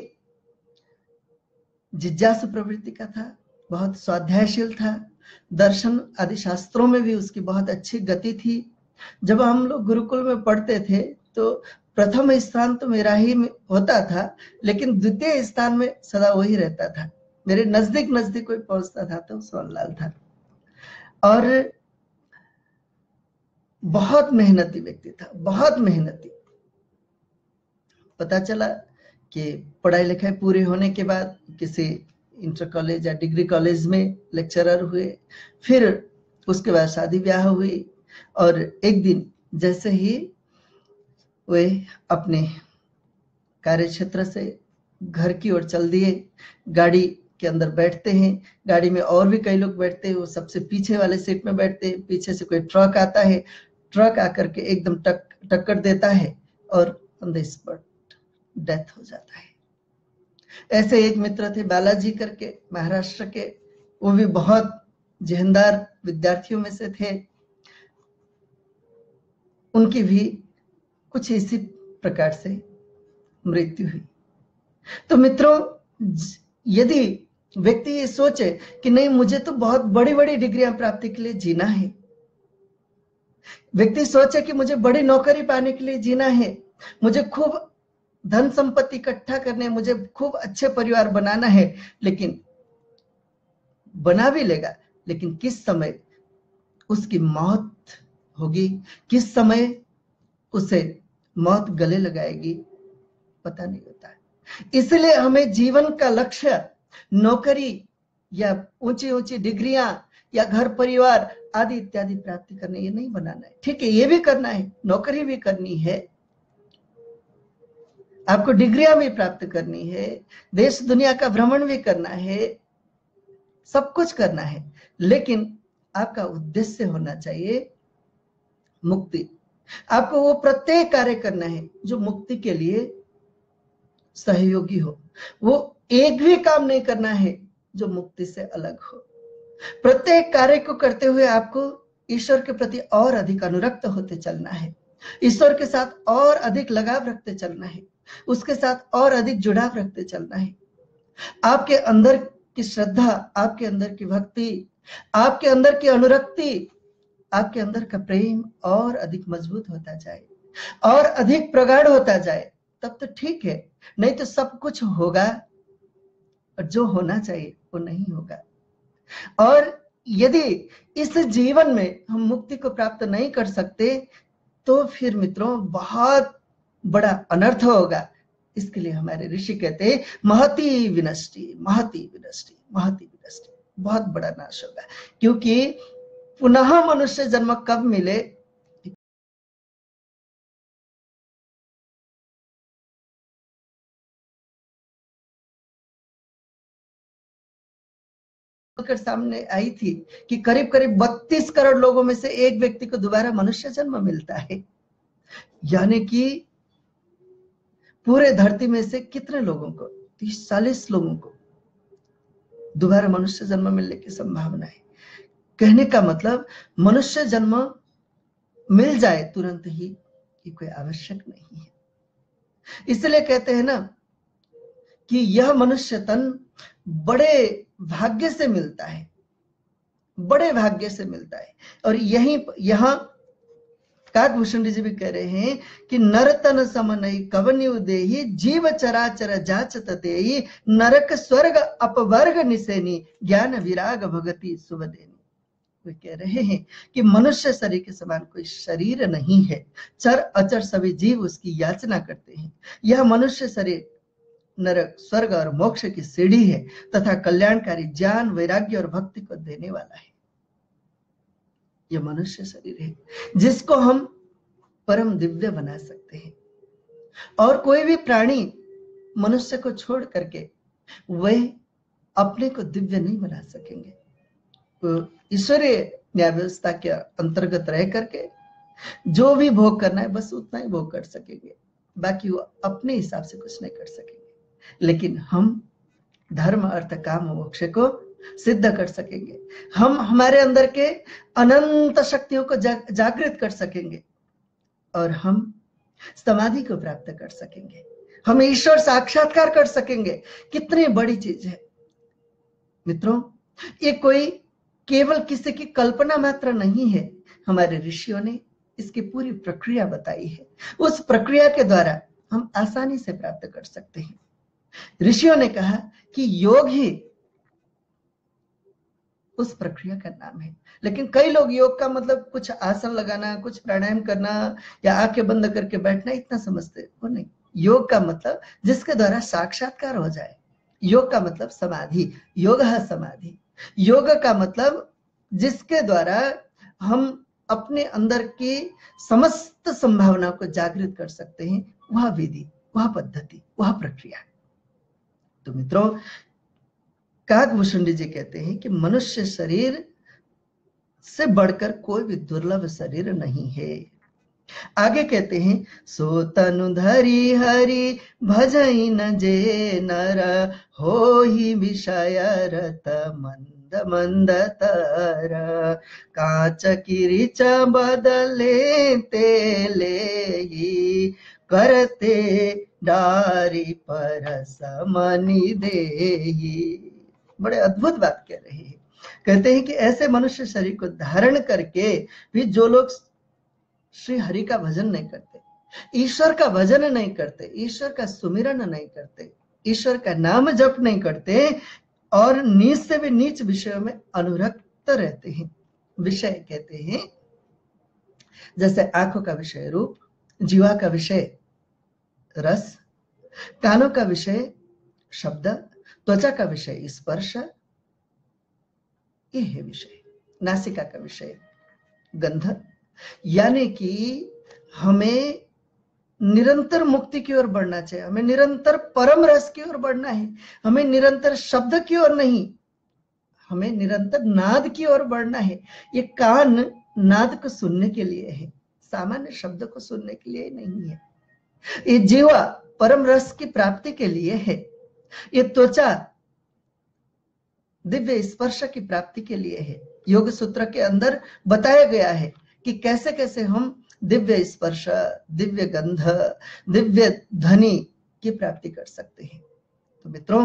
जिज्ञासु प्रवृत्ति का था, बहुत स्वाध्यायशील था, दर्शन आदि शास्त्रों में भी उसकी बहुत अच्छी गति थी। जब हम लोग गुरुकुल में पढ़ते थे तो प्रथम स्थान तो मेरा ही होता था, लेकिन द्वितीय स्थान में सदा वही रहता था। मेरे नजदीक नजदीक कोई पहुंचता था तो सोहनलाल था। और बहुत मेहनती व्यक्ति था, बहुत मेहनती। पता चला कि पढ़ाई लिखाई पूरी होने के बाद किसी इंटर कॉलेज या डिग्री कॉलेज में लेक्चरर हुए, फिर उसके बाद शादी ब्याह हुई, और एक दिन जैसे ही वे अपने कार्य क्षेत्र से घर की ओर चल दिए, गाड़ी के अंदर बैठते हैं, गाड़ी में और भी कई लोग बैठते हैं, वो सबसे पीछे वाले सीट में बैठते हैं, पीछे से कोई ट्रक आता है, ट्रक आकर के एकदम टक्कर देता है और ऑन द स्पॉट डेथ हो जाता है। ऐसे एक मित्र थे बालाजी करके, महाराष्ट्र के, वो भी बहुत जहनदार विद्यार्थियों में से थे, उनकी भी कुछ इसी प्रकार से मृत्यु हुई। तो मित्रों, यदि व्यक्ति ये सोचे कि नहीं मुझे तो बहुत बड़ी बड़ी डिग्रियां प्राप्ति के लिए जीना है, व्यक्ति सोचे कि मुझे बड़ी नौकरी पाने के लिए जीना है, मुझे खूब धन संपत्ति इकट्ठा करने, मुझे खूब अच्छे परिवार बनाना है, लेकिन बना भी लेगा, लेकिन किस समय उसकी मौत होगी, किस समय उसे मौत गले लगाएगी, पता नहीं होता है। इसलिए हमें जीवन का लक्ष्य नौकरी या ऊंची ऊंची डिग्रियां या घर परिवार आदि इत्यादि प्राप्ति करने, ये नहीं बनाना है। ठीक है, ये भी करना है, नौकरी भी करनी है, आपको डिग्रियां भी प्राप्त करनी है, देश दुनिया का भ्रमण भी करना है, सब कुछ करना है, लेकिन आपका उद्देश्य होना चाहिए मुक्ति। आपको वो प्रत्येक कार्य करना है जो मुक्ति के लिए सहयोगी हो। वो एक भी काम नहीं करना है जो मुक्ति से अलग हो। प्रत्येक कार्य को करते हुए आपको ईश्वर के प्रति और अधिक अनुरक्त होते चलना है, ईश्वर के साथ और अधिक लगाव रखते चलना है, उसके साथ और अधिक जुड़ाव रखते चलना है। आपके अंदर की श्रद्धा, आपके अंदर की भक्ति, आपके अंदर की अनुरक्ति, आपके अंदर का प्रेम और अधिक मजबूत होता जाए और अधिक प्रगाढ़ होता जाए, तब तो ठीक है, नहीं तो सब कुछ होगा और जो होना चाहिए वो नहीं होगा। और यदि इस जीवन में हम मुक्ति को प्राप्त नहीं कर सकते तो फिर मित्रों बहुत बड़ा अनर्थ होगा। इसके लिए हमारे ऋषि कहते हैं महती विनष्टि, महती विनष्टि, महती विनष्टि, बहुत बड़ा नाश होगा। क्योंकि पुनः मनुष्य जन्म कब मिले, सामने आई थी कि करीब करीब 32 करोड़ लोगों में से एक व्यक्ति को दोबारा मनुष्य जन्म मिलता है। यानी कि पूरे धरती में से कितने लोगों को, 30-40 लोगों को दोबारा मनुष्य जन्म मिलने की संभावना है। कहने का मतलब मनुष्य जन्म मिल जाए तुरंत ही ये कोई आवश्यक नहीं है। इसलिए कहते हैं ना कि यह मनुष्य तन बड़े भाग्य से मिलता है, बड़े भाग्य से मिलता है। और यहां काकभूषण जी भी कह रहे हैं कि नरतन समनई कवन्यु देहि जीव चराचर जाचत देहि नरक स्वर्ग अपवर्ग निसेनी ज्ञान विराग भगति सुवदेनी। वे कह रहे हैं कि मनुष्य शरीर के समान कोई शरीर नहीं है, चर अचर सभी जीव उसकी याचना करते हैं। यह मनुष्य शरीर नरक, स्वर्ग और मोक्ष की सीढ़ी है तथा कल्याणकारी ज्ञान, वैराग्य और भक्ति को देने वाला है। यह मनुष्य शरीर है जिसको हम परम दिव्य बना सकते हैं। और कोई भी प्राणी मनुष्य को छोड़ करके वह अपने को दिव्य नहीं बना सकेंगे। तो ईश्वरीय न्याय व्यवस्था के अंतर्गत रह करके जो भी भोग करना है बस उतना ही भोग कर सकेंगे, बाकी वो अपने हिसाब से कुछ नहीं कर सकेंगे। लेकिन हम धर्म, अर्थ, काम, मोक्ष को सिद्ध कर सकेंगे। हम हमारे अंदर के अनंत शक्तियों को जागृत कर सकेंगे और हम समाधि को प्राप्त कर सकेंगे, हम ईश्वर साक्षात्कार कर सकेंगे। कितनी बड़ी चीज है मित्रों, ये कोई केवल किसी की कल्पना मात्र नहीं है। हमारे ऋषियों ने इसकी पूरी प्रक्रिया बताई है, उस प्रक्रिया के द्वारा हम आसानी से प्राप्त कर सकते हैं। ऋषियों ने कहा कि योग ही उस प्रक्रिया का नाम है। लेकिन कई लोग योग का मतलब कुछ आसन लगाना, कुछ प्राणायाम करना या आंखें बंद करके बैठना इतना समझते, वो नहीं। योग का मतलब जिसके द्वारा साक्षात्कार हो जाए, योग का मतलब समाधि, योग समाधि। योग का मतलब जिसके द्वारा हम अपने अंदर की समस्त संभावनाओं को जागृत कर सकते हैं, वह विधि, वह पद्धति, वह प्रक्रिया। तो मित्रों, काकभूषण जी कहते हैं कि मनुष्य शरीर से बढ़कर कोई भी दुर्लभ शरीर नहीं है। आगे कहते हैं, सो तनु धरी हरि भजई न जे नर, हो ही विषय रत मंद मंद तर, कांच किरीच बदले ते ले, करते डारी परस मनि देही। बड़े अद्भुत बात कह रहे हैं। कहते हैं कि ऐसे मनुष्य शरीर को धारण करके भी जो लोग श्री हरि का भजन नहीं करते, ईश्वर का भजन नहीं करते, ईश्वर का सुमिरन नहीं करते, ईश्वर का नाम जप नहीं करते और नीच से भी नीच विषयों में अनुरक्त रहते हैं। विषय कहते हैं जैसे आंखों का विषय रूप, जीवा का विषय रस, कानों का विषय शब्द, त्वचा का विषय स्पर्श, ये है विषय। नासिका का विषय गंध। यानी कि हमें निरंतर मुक्ति की ओर बढ़ना चाहिए, हमें निरंतर परम रस की ओर बढ़ना है, हमें निरंतर शब्द की ओर नहीं, हमें निरंतर नाद की ओर बढ़ना है। ये कान नाद को सुनने के लिए है, सामान्य शब्द को सुनने के लिए नहीं है। ये जीवा परम रस की प्राप्ति के लिए है। ये त्वचा दिव्य स्पर्श की प्राप्ति के लिए है। योग सूत्र के अंदर बताया गया है कि कैसे कैसे हम दिव्य स्पर्श, दिव्य गंध, दिव्य ध्वनि की प्राप्ति कर सकते हैं। तो मित्रों,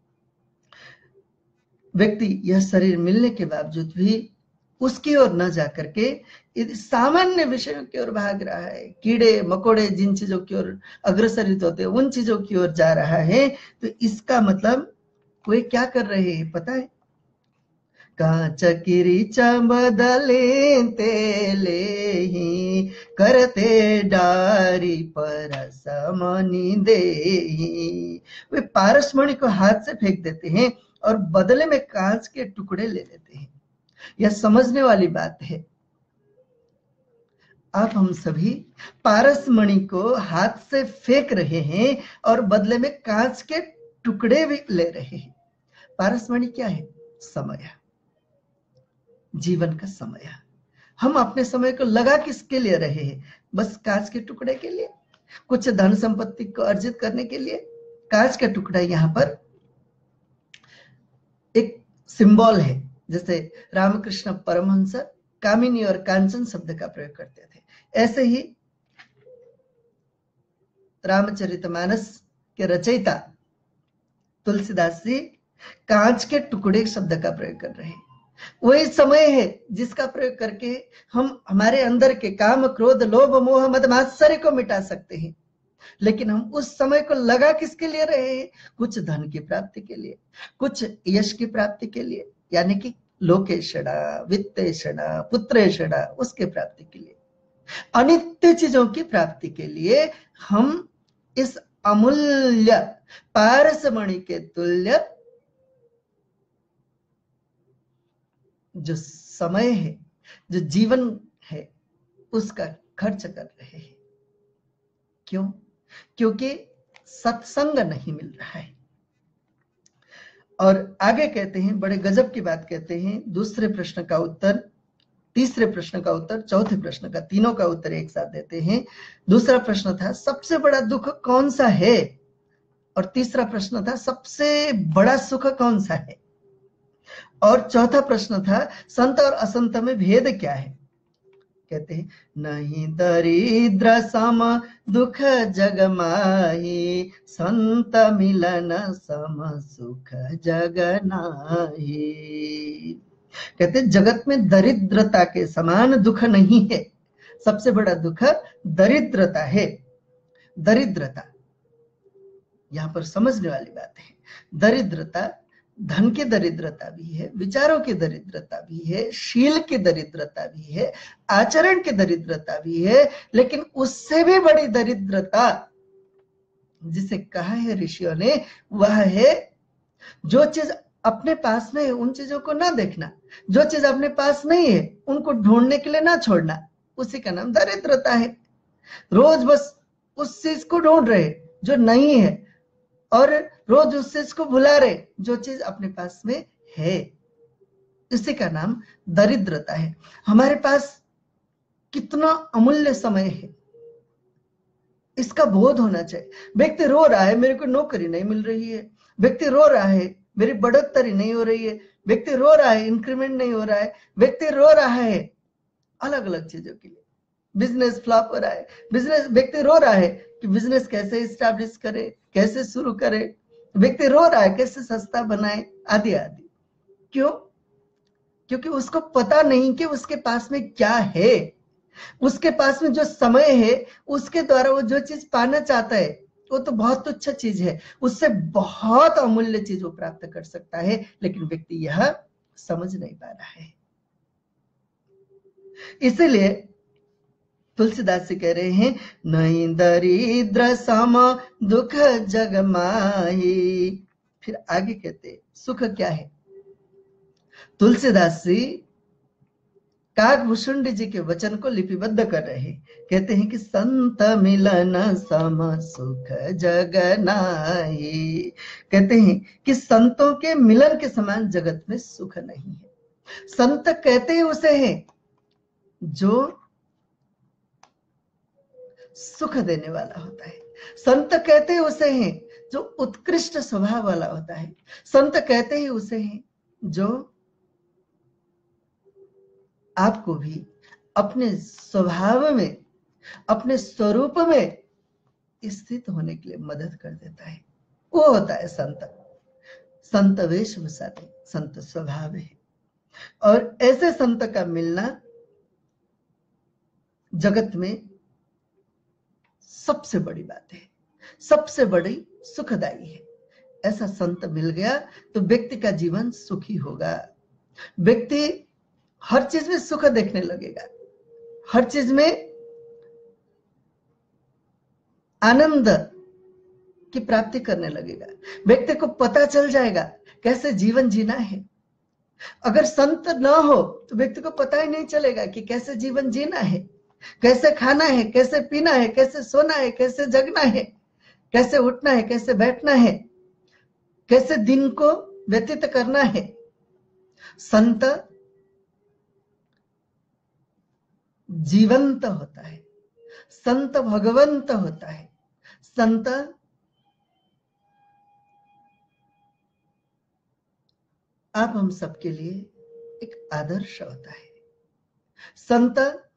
व्यक्ति यह शरीर मिलने के बावजूद भी उसकी ओर न जाकर के सामान्य विषयों की ओर भाग रहा है, कीड़े मकोड़े जिन चीजों की ओर अग्रसरित होते हैं उन चीजों की ओर जा रहा है, तो इसका मतलब वे क्या कर रहे हैं पता है? कांच किरीच बदले ते लेहि, करते डारी परस मनि देहि। वे पारसमणि को हाथ से फेंक देते हैं और बदले में कांच के टुकड़े ले लेते हैं। यह समझने वाली बात है। आप हम सभी पारसमणि को हाथ से फेंक रहे हैं और बदले में कांच के टुकड़े भी ले रहे हैं। पारसमणि क्या है? समय, जीवन का समय। हम अपने समय को लगा किसके लिए रहे हैं? बस कांच के टुकड़े के लिए, कुछ धन संपत्ति को अर्जित करने के लिए। कांच का टुकड़ा यहाँ पर एक सिंबल है। जैसे रामकृष्ण परमहंस कामिनी और कांचन शब्द का प्रयोग करते थे, ऐसे ही रामचरितमानस के रचयिता तुलसीदास जी कांच के टुकड़े शब्द का प्रयोग कर रहे हैं। वही समय है जिसका प्रयोग करके हम हमारे अंदर के काम, क्रोध, लोभ, मोह, मद, मात्सर्य को मिटा सकते हैं। लेकिन हम उस समय को लगा किसके लिए रहे हैं? कुछ धन की प्राप्ति के लिए, कुछ यश की प्राप्ति के लिए, यानी कि लोकेशणा, वित्तेषणा, पुत्रेषणा, उसके प्राप्ति के लिए, अनित्य चीजों की प्राप्ति के लिए हम इस अमूल्य पारसमणि के तुल्य जो समय है, जो जीवन है, उसका खर्च कर रहे हैं। क्यों? क्योंकि सत्संग नहीं मिल रहा है। और आगे कहते हैं, बड़े गजब की बात कहते हैं, दूसरे प्रश्न का उत्तर, तीसरे प्रश्न का उत्तर, चौथे प्रश्न का, तीनों का उत्तर एक साथ देते हैं। दूसरा प्रश्न था सबसे बड़ा दुख कौन सा है, और तीसरा प्रश्न था सबसे बड़ा सुख कौन सा है, और चौथा प्रश्न था संत और असंत में भेद क्या है। कहते हैं, नहीं दरिद्र सम दुख जग माही, संत मिलन सम सुख जग नाही। कहते हैं, जगत में दरिद्रता के समान दुख नहीं है। सबसे बड़ा दुख दरिद्रता है। दरिद्रता यहां पर समझने वाली बात है। दरिद्रता धन की दरिद्रता भी है, विचारों की दरिद्रता भी है, शील की दरिद्रता भी है, आचरण की दरिद्रता भी है, लेकिन उससे भी बड़ी दरिद्रता जिसे कहा है ऋषियों ने, वह है जो चीज अपने पास में है उन चीजों को ना देखना, जो चीज अपने पास नहीं है उनको ढूंढने के लिए ना छोड़ना, उसी का नाम दरिद्रता है। रोज बस उस चीज को ढूंढ रहे जो नहीं है, और रोज उस चीज को भुला रहे जो चीज अपने पास में है, इसी का नाम दरिद्रता है। हमारे पास कितना अमूल्य समय है, इसका बोध होना चाहिए। व्यक्ति रो रहा है मेरे को नौकरी नहीं मिल रही है, व्यक्ति रो रहा है मेरी बढ़ोतरी नहीं हो रही है, व्यक्ति रो रहा है इंक्रीमेंट नहीं हो रहा है, व्यक्ति रो रहा है अलग अलग चीजों के लिए, बिजनेस फ्लॉप हो रहा है, बिजनेस, व्यक्ति रो रहा है कि बिजनेस कैसे स्टैब्लिश करे, कैसे शुरू करे, व्यक्ति रो रहा है कैसे सस्ता बनाए, आदि आदि। क्यों? क्योंकि उसको पता नहीं कि उसके पास में क्या है, उसके पास में जो समय है उसके द्वारा वो जो चीज पाना चाहता है वो तो बहुत तुच्छ चीज है, उससे बहुत अमूल्य चीज वो प्राप्त कर सकता है, लेकिन व्यक्ति यह समझ नहीं पा रहा है। इसीलिए तुलसीदास जी कह रहे हैं, नहीं दरिद्र सम दुख जग माही। फिर आगे कहते सुख क्या है। तुलसीदास जी काकभूषुंड जी के वचन को लिपिबद्ध कर रहे हैं। कहते हैं कि संत मिलन सम सुख जग नाहि। कहते हैं कि संतों के मिलन के समान जगत में सुख नहीं है। संत कहते ही उसे हैं जो सुख देने वाला होता है, संत कहते ही उसे हैं जो उत्कृष्ट स्वभाव वाला होता है, संत कहते ही उसे हैं जो आपको भी अपने स्वभाव में, अपने स्वरूप में स्थित होने के लिए मदद कर देता है। वो होता है संत। संत वेशभूषा नहीं, संत स्वभाव है। और ऐसे संत का मिलना जगत में सबसे बड़ी बात है, सबसे बड़ी सुखदाई है। ऐसा संत मिल गया तो व्यक्ति का जीवन सुखी होगा, व्यक्ति हर चीज में सुख देखने लगेगा, हर चीज में आनंद की प्राप्ति करने लगेगा, व्यक्ति को पता चल जाएगा कैसे जीवन जीना है। अगर संत ना हो तो व्यक्ति को पता ही नहीं चलेगा कि कैसे जीवन जीना है, कैसे खाना है, कैसे पीना है, कैसे सोना है, कैसे जगना है, कैसे उठना है, कैसे बैठना है, कैसे दिन को व्यतीत करना है। संत जीवंत होता है, संत भगवंत होता है, संत आप हम सबके लिए एक आदर्श होता है। संत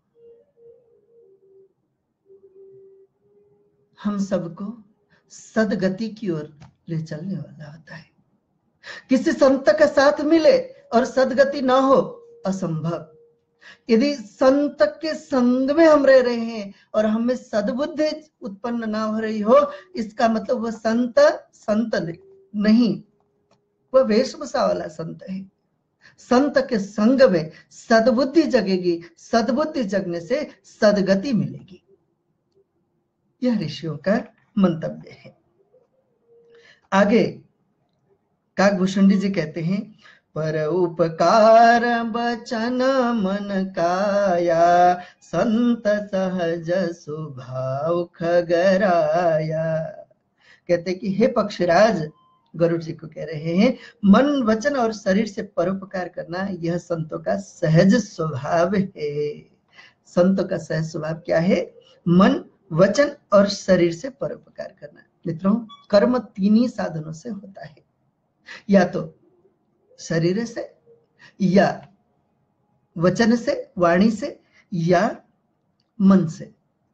हम सबको सदगति की ओर ले चलने वाला होता है। किसी संत का साथ मिले और सदगति ना हो, असंभव। यदि संत के संग में हम रह रहे हैं और हमें सद्बुद्धि उत्पन्न ना हो रही हो, इसका मतलब वह संत नहीं, वह वेशभूषा वाला संत है। संत के संग में सद्बुद्धि जगेगी, सद्बुद्धि जगने से सदगति मिलेगी। यह ऋषियों का मंतव्य है। आगे काकभूषुंड जी कहते हैं, पर उपकार बचन मन काया, संत सहज स्वभाव खगराया। कहते कि हे पक्षीराज, गरुड़ जी को कह रहे हैं, मन वचन और शरीर से परोपकार करना यह संतों का सहज स्वभाव है। संतों का सहज स्वभाव क्या है? मन वचन और शरीर से परोपकार करना। मित्रों, कर्म तीन ही साधनों से होता है, या तो शरीर से, या वचन से, वाणी से, या मन से,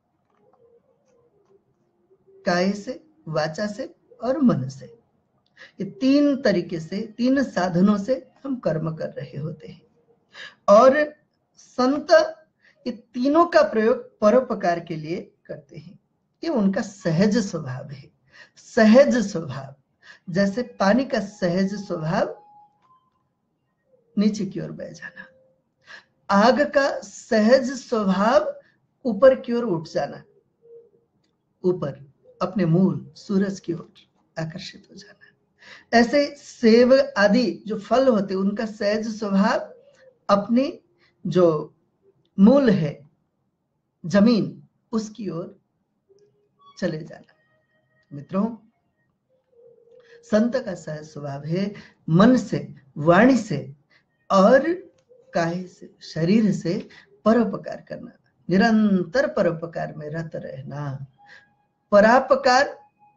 काय से, वाचा से और मन से। ये तीन तरीके से, तीन साधनों से हम कर्म कर रहे होते हैं। और संत ये तीनों का प्रयोग परोपकार के लिए करते हैं। ये उनका सहज स्वभाव है। सहज स्वभाव, जैसे पानी का सहज स्वभाव नीचे की ओर बह जाना, आग का सहज स्वभाव ऊपर की ओर उठ जाना, ऊपर अपने मूल सूरज की ओर आकर्षित हो जाना। ऐसे सेब आदि जो फल होते उनका सहज स्वभाव अपनी जो मूल है जमीन उसकी ओर चले जाना। मित्रों, संत का सहज स्वभाव है मन से, वाणी से और काहे से, शरीर से परोपकार करना, निरंतर परोपकार में रत रहना। परापकार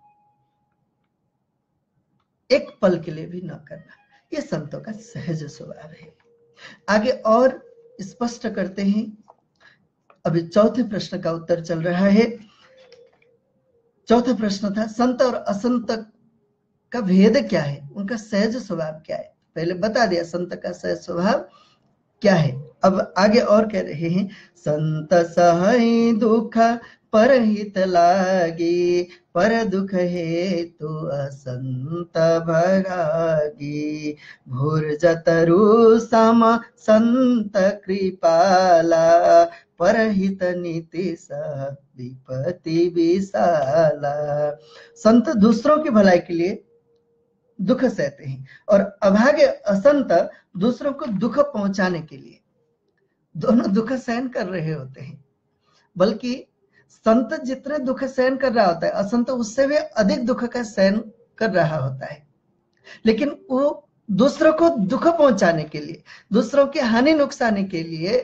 एक पल के लिए भी न करना, ये संतों का सहज स्वभाव है। आगे और स्पष्ट करते हैं। अभी चौथे प्रश्न का उत्तर चल रहा है। चौथा प्रश्न था संत और असंत का भेद क्या है, उनका सहज स्वभाव क्या है। पहले बता दिया संत का सहज स्वभाव क्या है। अब आगे और कह रहे हैं, संत सहई दुख परहित लागी, पर दुख है तो असंत भगागी। भूर जतरु सम संत कृपाला, परहित नीति सह विपत्ति विशाला। संत दूसरों की भलाई के लिए दुख सहते हैं और अभागे असंत दूसरों को दुख पहुंचाने के लिए, दोनों दुख सहन कर रहे होते हैं। बल्कि संत जितने दुख सहन कर रहा होता है, असंत उससे भी अधिक दुख का सहन कर रहा होता है, लेकिन वो दूसरों को दुख पहुंचाने के लिए, दूसरों की हानि नुकसानी के लिए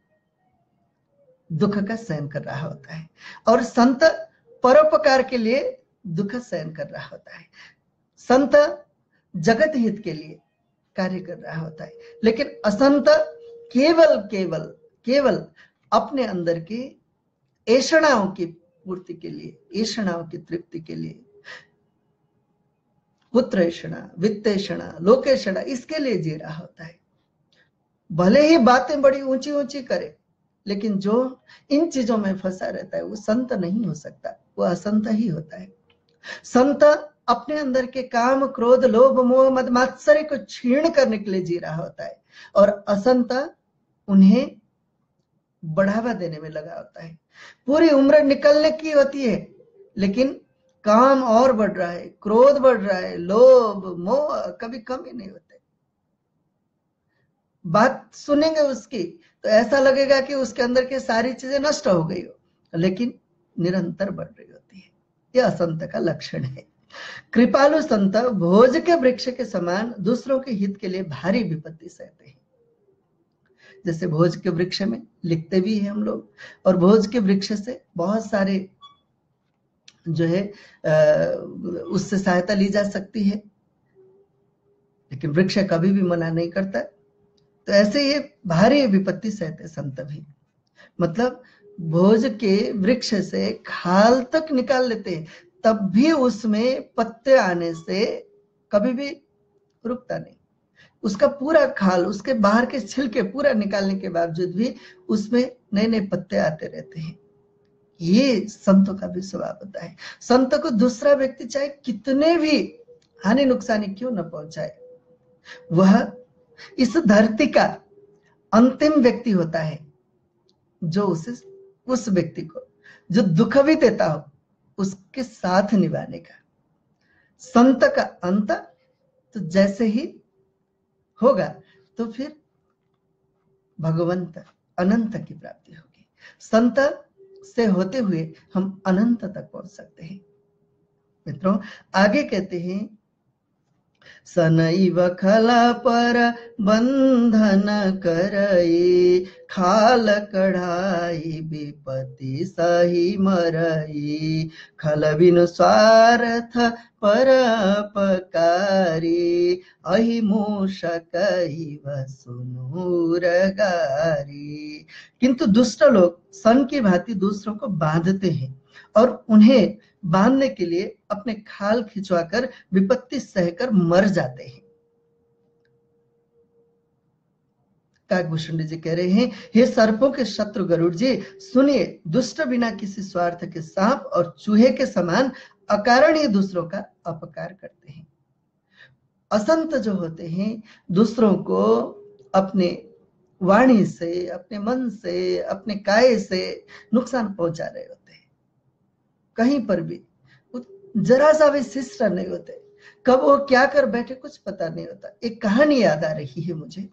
दुख का सहन कर रहा होता है। और संत परोपकार के लिए दुख सहन कर रहा होता है। संत जगत हित के लिए कार्य कर रहा होता है, लेकिन असंत केवल केवल केवल अपने अंदर की ऐषणाओं की पूर्ति के लिए, ऐषणाओं की तृप्ति के लिए, पुत्रेषणा, वित्तेषणा, लोकेषणा, इसके लिए जी रहा होता है। भले ही बातें बड़ी ऊंची ऊंची करे, लेकिन जो इन चीजों में फंसा रहता है वो संत नहीं हो सकता, वो असंत ही होता है। संत अपने अंदर के काम, क्रोध, लोभ, मोह, मद, मात्सर्य को क्षीण करने के लिए जी रहा होता है, और असंत उन्हें बढ़ावा देने में लगा होता है। पूरी उम्र निकलने की होती है, लेकिन काम और बढ़ रहा है, क्रोध बढ़ रहा है, लोभ मोह कभी कम ही नहीं होते। बात सुनेंगे उसकी तो ऐसा लगेगा कि उसके अंदर की सारी चीजें नष्ट हो गई हो, लेकिन निरंतर बढ़ रही होती है। यह असंत का लक्षण है। कृपालु संत भोज के वृक्ष के समान दूसरों के हित के लिए भारी विपत्ति सहते हैं। जैसे भोज के वृक्ष में लिखते भी हैं हम लोग, और भोज के वृक्ष से बहुत सारे जो है उससे सहायता ली जा सकती है, लेकिन वृक्ष कभी भी मना नहीं करता। तो ऐसे ये भारी विपत्ति सहते संत भी, मतलब भोज के वृक्ष से खाल तक निकाल लेते हैं, तब भी उसमें पत्ते आने से कभी भी रुकता नहीं। उसका पूरा खाल, उसके बाहर के छिलके पूरा निकालने के बावजूद भी उसमें नए नए पत्ते आते रहते हैं। ये संतों का भी स्वभाव होता है। संत को दूसरा व्यक्ति चाहे कितने भी हानि नुकसानी क्यों न पहुंचाए, वह इस धरती का अंतिम व्यक्ति होता है जो उस व्यक्ति को जो दुख भी देता हो उसके साथ निभाने का। संत का अंत तो जैसे ही होगा तो फिर भगवंत अनंत की प्राप्ति होगी। संत से होते हुए हम अनंत तक पहुंच सकते हैं। मित्रों, आगे कहते हैं, सनैव खला पर बंधन करई, खाल कढ़ाई विपत्ति सही मरई। खल बिनु स्वार्थ परोपकारी, अहि मूषक सुनूर गारी। किंतु दुष्ट लोग सन की भांति दूसरों को बांधते हैं और उन्हें बांधने के लिए अपने खाल खिंचवाकर विपत्ति सहकर मर जाते हैं। काकभूषण जी कह रहे हैं, हे सर्पों के शत्रु गरुड़ जी, सुनिए, दुष्ट बिना किसी स्वार्थ के सांप और चूहे के समान अकारण ही दूसरों का अपकार करते हैं। असंत जो होते हैं दूसरों को अपने वाणी से, अपने मन से, अपने काय से नुकसान पहुंचा रहे होते हैं। कहीं पर भी जरा सा भी शिष्ट नहीं होते, कब वो क्या कर बैठे कुछ पता नहीं होता। एक कहानी याद आ रही है मुझे।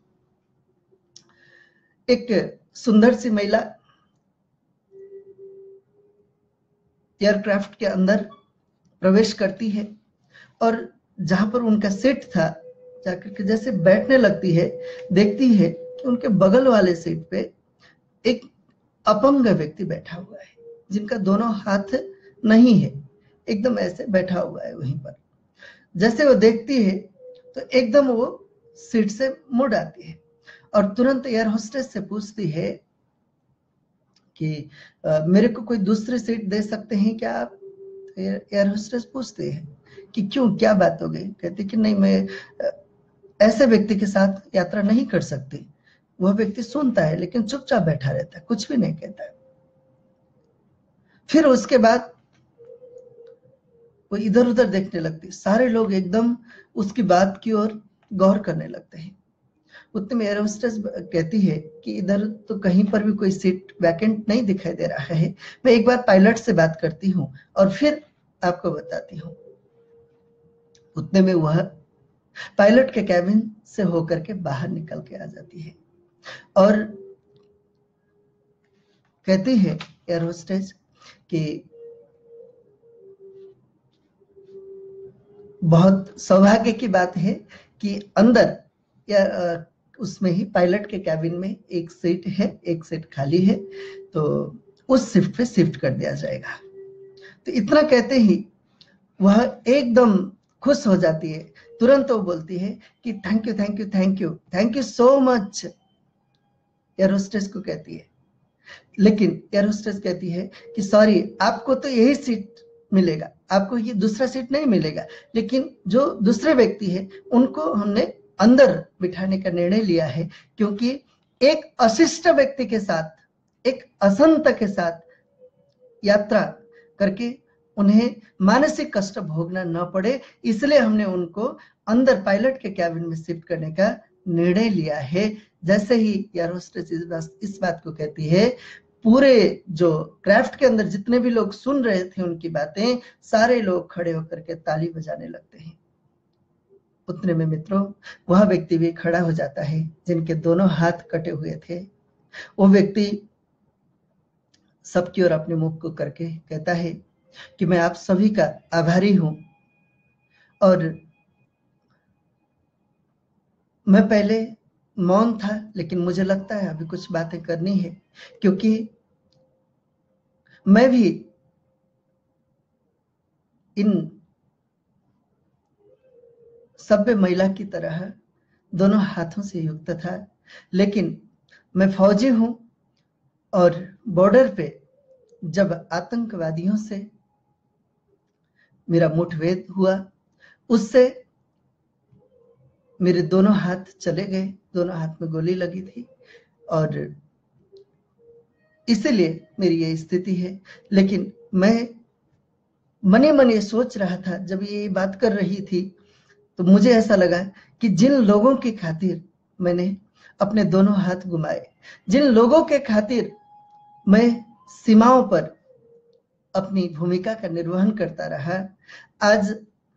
एक सुंदर सी महिला एयरक्राफ्ट के अंदर प्रवेश करती है और जहां पर उनका सीट था जाकर के जैसे बैठने लगती है, देखती है कि उनके बगल वाले सीट पे एक अपंग व्यक्ति बैठा हुआ है, जिनका दोनों हाथ नहीं है, एकदम ऐसे बैठा हुआ है वहीं पर। जैसे वो देखती है तो एकदम वो सीट से मुड़ आती है और तुरंत एयर होस्टेस से पूछती है कि मेरे को कोई दूसरी सीट दे सकते हैं क्या आप? एयर होस्टेस पूछते हैं कि क्यों, क्या बात हो गई? कहती कि नहीं, मैं ऐसे व्यक्ति के साथ यात्रा नहीं कर सकती। वह व्यक्ति सुनता है लेकिन चुपचाप बैठा रहता है, कुछ भी नहीं कहता है। फिर उसके बाद वो इधर उधर देखने लगती, सारे लोग एकदम उसकी बात की ओर गौर करने लगते हैं। उतने में एयर होस्टेस कहती है कि इधर तो कहीं पर भी कोई सीट वैकेंट नहीं दिखाई दे रहा है, मैं एक बार पायलट से बात करती हूँ और फिर आपको बताती हूँ। उतने में वह पायलट के कैबिन से होकर के बाहर निकल के आ जाती है और कहती है एयर होस्टेस कि बहुत सौभाग्य की बात है कि अंदर या उसमें ही पायलट के कैबिन में एक सीट है, एक सीट खाली है, तो उस शिफ्ट पे शिफ्ट कर दिया जाएगा। तो इतना कहते ही वह एकदम खुश हो जाती है। तुरंत वो बोलती है कि thank you thank you thank you thank you so much, air hostess को कहती है। लेकिन एयर होस्टेस कहती है कि सॉरी, आपको तो यही सीट मिलेगा, आपको ये दूसरा सीट नहीं मिलेगा। लेकिन जो दूसरे व्यक्ति है उनको हमने अंदर बिठाने का निर्णय लिया है, क्योंकि एक अशिष्ट व्यक्ति के साथ, एक असंत के साथ यात्रा करके उन्हें मानसिक कष्ट भोगना न पड़े, इसलिए हमने उनको अंदर पायलट के कैबिन में शिफ्ट करने का निर्णय लिया है। जैसे ही एयर होस्टेस इस बात को कहती है, पूरे जो क्राफ्ट के अंदर जितने भी लोग सुन रहे थे उनकी बातें, सारे लोग खड़े होकर के ताली बजाने लगते हैं। उतने में मित्रों, वह व्यक्ति भी खड़ा हो जाता है जिनके दोनों हाथ कटे हुए थे। वो व्यक्ति सबकी ओर अपने मुख को करके कहता है कि मैं आप सभी का आभारी हूं और मैं पहले मौन था, लेकिन मुझे लगता है अभी कुछ बातें करनी है, क्योंकि मैं भी इन सभ्य महिला की तरह दोनों हाथों से युक्त था, लेकिन मैं फौजी हूं और बॉर्डर पे जब आतंकवादियों से मेरा मुठभेड़ हुआ, उससे मेरे दोनों हाथ चले गए, दोनों हाथ में गोली लगी थी और इसीलिए मेरी ये स्थिति है। लेकिन मैं मने मन ये सोच रहा था, जब ये बात कर रही थी तो मुझे ऐसा लगा कि जिन लोगों की खातिर मैंने अपने दोनों हाथ गुमाए, जिन लोगों के खातिर मैं सीमाओं पर अपनी भूमिका का निर्वहन करता रहा, आज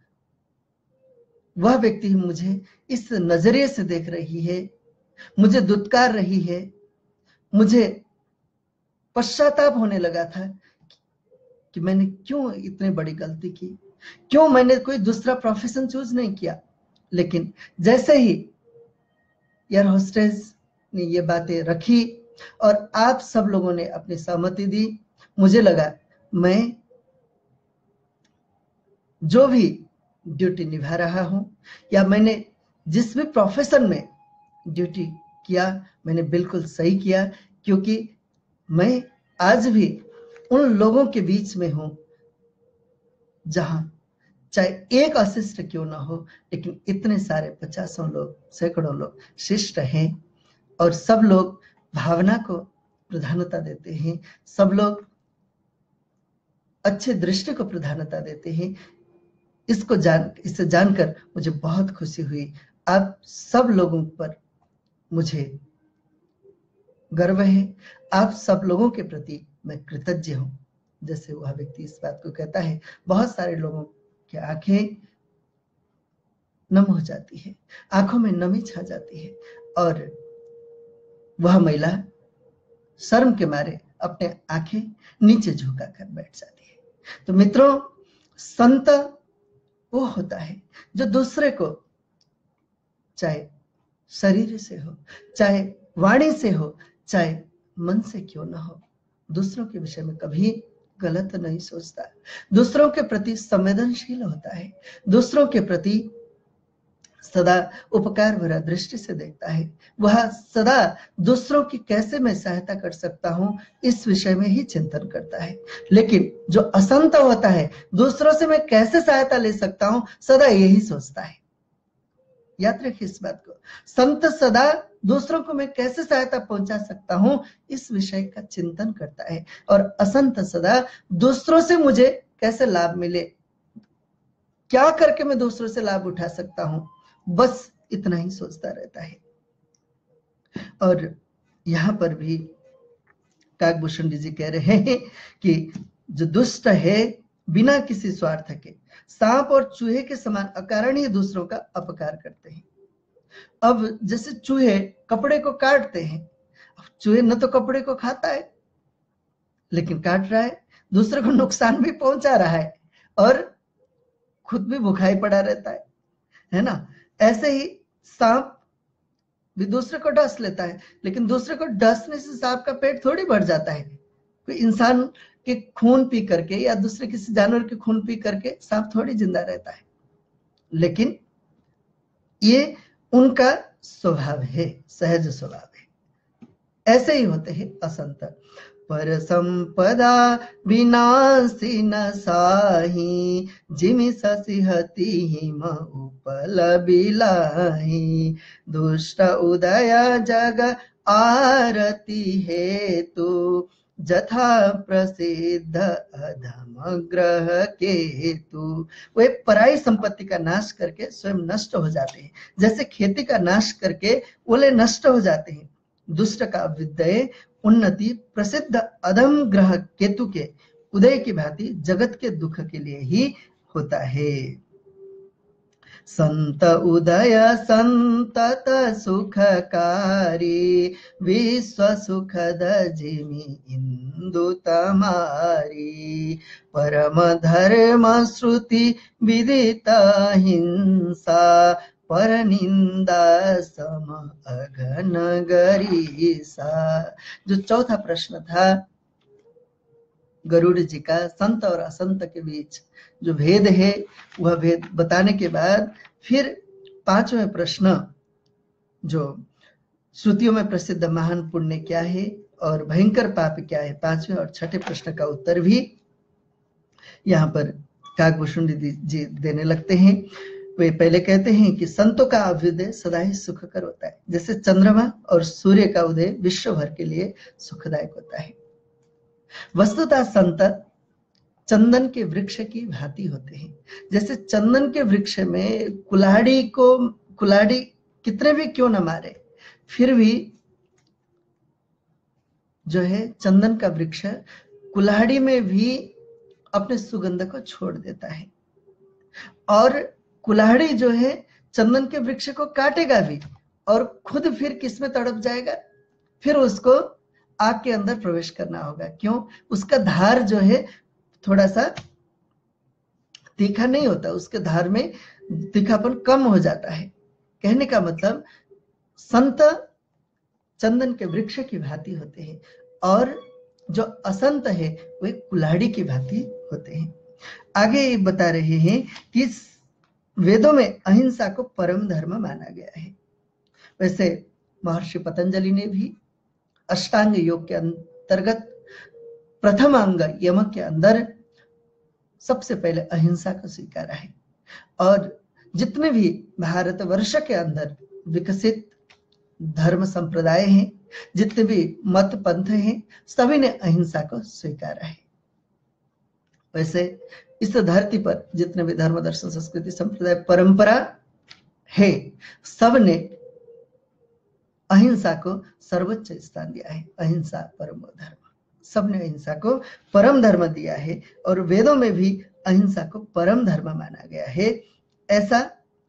वह व्यक्ति मुझे इस नजरिए से देख रही है, मुझे दुत्कार रही है। मुझे पश्चाताप होने लगा था कि मैंने क्यों इतनी बड़ी गलती की, क्यों मैंने कोई दूसरा प्रोफेशन चूज नहीं किया। लेकिन जैसे ही एयर होस्टेस ने ये बातें रखी और आप सब लोगों ने अपनी सहमति दी, मुझे लगा मैं जो भी ड्यूटी निभा रहा हूं या मैंने जिस भी प्रोफेशन में ड्यूटी किया, मैंने बिल्कुल सही किया, क्योंकि मैं आज भी उन लोगों के बीच में हूं जहां चाहे एक अशिष्ट क्यों ना हो, लेकिन इतने सारे 50 लोग, सैकड़ों लोग शिष्ट हैं और सब लोग भावना को प्रधानता देते हैं, सब लोग अच्छे दृष्टि को प्रधानता देते हैं। इसे जानकर मुझे बहुत खुशी हुई। आप सब लोगों पर मुझे गर्व है, आप सब लोगों के प्रति मैं कृतज्ञ हूं। जैसे वह व्यक्ति इस बात को कहता है, बहुत सारे लोगों की आंखें नम हो जाती है, आंखों में नमी छा जाती है और वह महिला शर्म के मारे अपने आंखें नीचे झुका कर बैठ जाती है। तो मित्रों, संत वो होता है जो दूसरे को, चाहे शरीर से हो, चाहे वाणी से हो, चाहे मन से क्यों ना हो, दूसरों के विषय में कभी गलत नहीं सोचता, दूसरों के प्रति संवेदनशील होता है, दूसरों के प्रति सदा उपकार भरा दृष्टि से देखता है। वह सदा दूसरों की कैसे मैं सहायता कर सकता हूं, इस विषय में ही चिंतन करता है। लेकिन जो असंत होता है, दूसरों से मैं कैसे सहायता ले सकता हूं, सदा यही सोचता है। याद रखिए इस बात को, संत सदा दूसरों को मैं कैसे सहायता पहुंचा सकता हूं, इस विषय का चिंतन करता है। और असंत सदा दूसरों से मुझे कैसे लाभ मिले, क्या करके मैं दूसरों से लाभ उठा सकता हूं, बस इतना ही सोचता रहता है। और यहां पर भी काकभूषण जी कह रहे हैं कि जो दुष्ट है बिना किसी स्वार्थ के सांप और चूहे के समान अकारणीय दूसरों का अपकार करते हैं। अब जैसे चूहे कपड़े को काटते हैं, अब चूहे न तो कपड़े को खाता है लेकिन काट रहा है, दूसरे को नुकसान भी पहुंचा रहा है और खुद भी भूखा पड़ा रहता है ना। ऐसे ही सांप भी दूसरे को डस लेता है, लेकिन दूसरे को डसने से सांप का पेट थोड़ी भर जाता है। कोई इंसान के खून पी करके या दूसरे किसी जानवर के खून पी करके सांप थोड़ी जिंदा रहता है, लेकिन ये उनका स्वभाव है, सहज स्वभाव है। ऐसे ही होते हैं असंत। पर संपदा विनाशी न साही, जिमि ससिहति हिम उपल बिलाही। दुष्ट उदय जग आरती हेतु, जथा प्रसिद्ध अधम ग्रह केतु। वे पराई संपत्ति का नाश करके स्वयं नष्ट हो जाते हैं, जैसे खेती का नाश करके ओले नष्ट हो जाते हैं। दुष्ट का अभ्युदय उन्नति प्रसिद्ध अधम ग्रह केतु के उदय की भांति जगत के दुख के लिए ही होता है। संत उदय संतत सुखकारी, विश्व सुखद जिमि इंदु तमारी। परम धर्म श्रुति विदित हिंसा, पर निंदा सम अघन गरीसा। जो चौथा प्रश्न था गरुड़ जी का, संत और असंत के बीच जो भेद है, वह भेद बताने के बाद फिर पांचवें प्रश्न, जो श्रुतियों में प्रसिद्ध महान पुण्य क्या है और भयंकर पाप क्या है, पांचवें और छठे प्रश्न का उत्तर भी यहाँ पर काकभूषण जी देने लगते हैं। वे पहले कहते हैं कि संतों का अभ्युदय सदा ही सुखकर होता है, जैसे चंद्रमा और सूर्य का उदय विश्व भर के लिए सुखदायक होता है। वस्तुतः संत चंदन के वृक्ष की भांति होते हैं। जैसे चंदन के वृक्ष में कुल्हाड़ी कितने भी क्यों न मारे, फिर भी जो है चंदन का वृक्ष कुल्हाड़ी में भी अपने सुगंध को छोड़ देता है, और कुल्हाड़ी जो है चंदन के वृक्ष को काटेगा भी और खुद फिर किसमें तड़प जाएगा, फिर उसको आग के अंदर प्रवेश करना होगा। क्यों? उसका धार जो है थोड़ा सा तीखा नहीं होता, उसके धार में तीखापन कम हो जाता है। कहने का मतलब संत चंदन के वृक्ष की भांति होते हैं और जो असंत है वे कुल्हाड़ी की भांति होते हैं। आगे ये बता रहे हैं कि वेदों में अहिंसा को परम धर्म माना गया है। वैसे महर्षि पतंजलि ने भी अष्टांग योग के अंतर्गत प्रथम अंग यम के अंदर सबसे पहले अहिंसा को स्वीकारा है, और जितने भी भारतवर्ष के अंदर विकसित धर्म संप्रदाय हैं, जितने भी मत पंथ हैं, सभी ने अहिंसा को स्वीकारा है। वैसे इस धरती पर जितने भी धर्म दर्शन संस्कृति संप्रदाय परंपरा है, सब ने अहिंसा को सर्वोच्च स्थान दिया है। अहिंसा परमो धर्म, सबने अहिंसा को परम धर्म दिया है और वेदों में भी अहिंसा को परम धर्म माना गया है। ऐसा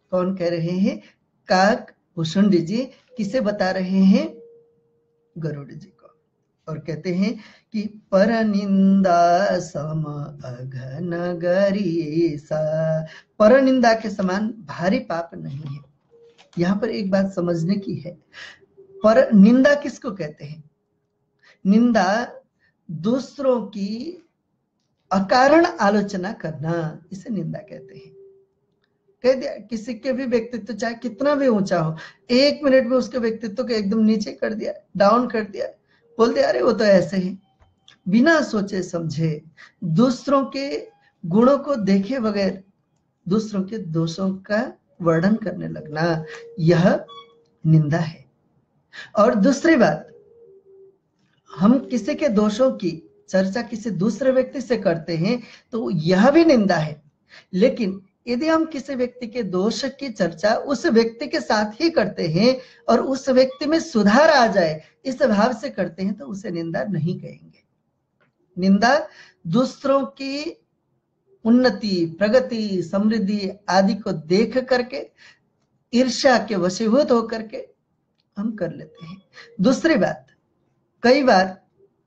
कौन कह रहे हैं? काक भुसुंडी जी किसे बता रहे हैं? गरुड़ जी को। और कहते हैं कि पर निंदा सम अघन गरीसा, पर निंदा के समान भारी पाप नहीं है। यहां पर एक बात समझने की है, पर निंदा किसको कहते हैं? निंदा दूसरों की अकारण आलोचना करना, इसे निंदा कहते हैं। कह दिया किसी के भी व्यक्तित्व चाहे कितना भी ऊंचा हो, 1 मिनट में उसके व्यक्तित्व को एकदम नीचे कर दिया, डाउन कर दिया, बोल दिया अरे वो तो ऐसे ही, बिना सोचे समझे दूसरों के गुणों को देखे बगैर दूसरों के दोषों का वर्णन करने लगना, यह निंदा है। और दूसरी बात, हम किसी के दोषों की चर्चा किसी दूसरे व्यक्ति से करते हैं तो यह भी निंदा है। लेकिन यदि हम किसी व्यक्ति के दोष की चर्चा उस व्यक्ति के साथ ही करते हैं और उस व्यक्ति में सुधार आ जाए इस भाव से करते हैं तो उसे निंदा नहीं कहेंगे। निंदा दूसरों की उन्नति, प्रगति, समृद्धि आदि को देख करके ईर्ष्या के वशीभूत होकर के हम कर लेते हैं। दूसरी बात, कई बार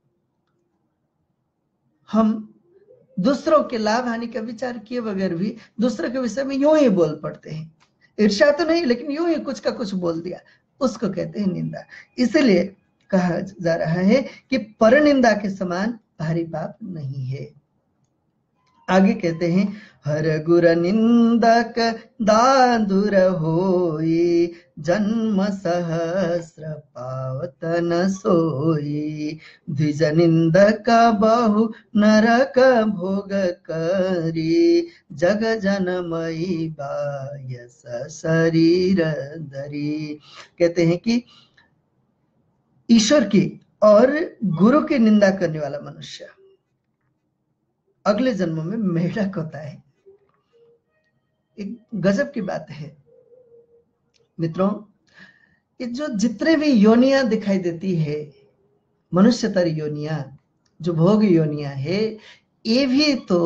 हम दूसरों के लाभ हानि का विचार किए बगैर भी दूसरों के विषय में यूं ही बोल पड़ते हैं। ईर्ष्या तो नहीं, लेकिन यूं ही कुछ का कुछ बोल दिया, उसको कहते हैं निंदा। इसलिए कहा जा रहा है कि परनिंदा के समान भारी पाप नहीं है। आगे कहते हैं हर गुर निंदक दादुर होई, जन्म सहस्र पावत न सोई, द्विज निंदक बहु नरक भोग करी, जग जनमयी बायस शरीर धरी। कहते हैं कि ईश्वर की और गुरु की निंदा करने वाला मनुष्य अगले जन्म में मेढक होता है। एक गजब की बात है मित्रों, ये जो जितने भी योनियां दिखाई देती है, मनुष्यतर योनियां, जो भोग योनियां है, ये भी तो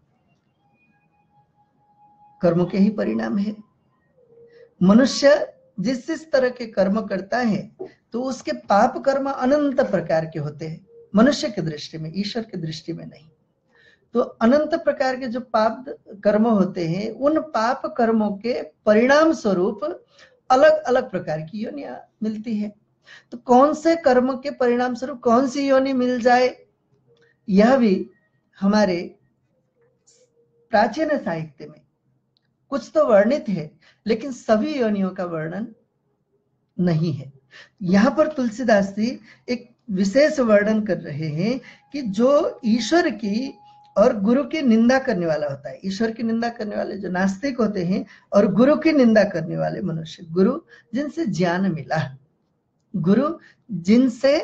कर्मों के ही परिणाम है। मनुष्य जिस जिस तरह के कर्म करता है तो उसके पाप कर्म अनंत प्रकार के होते हैं, मनुष्य की दृष्टि में, ईश्वर की दृष्टि में नहीं। तो अनंत प्रकार के जो पाप कर्म होते हैं, उन पाप कर्मों के परिणाम स्वरूप अलग अलग प्रकार की योनियां मिलती है। तो कौन से कर्म के परिणाम स्वरूप कौन सी योनि मिल जाए, यह भी हमारे प्राचीन साहित्य में कुछ तो वर्णित है, लेकिन सभी योनियों का वर्णन नहीं है। यहां पर तुलसीदास जी एक विशेष वर्णन कर रहे हैं कि जो ईश्वर की और गुरु की निंदा करने वाला होता है, ईश्वर की निंदा करने वाले जो नास्तिक होते हैं और गुरु की निंदा करने वाले मनुष्य, गुरु जिनसे ज्ञान मिला, गुरु जिनसे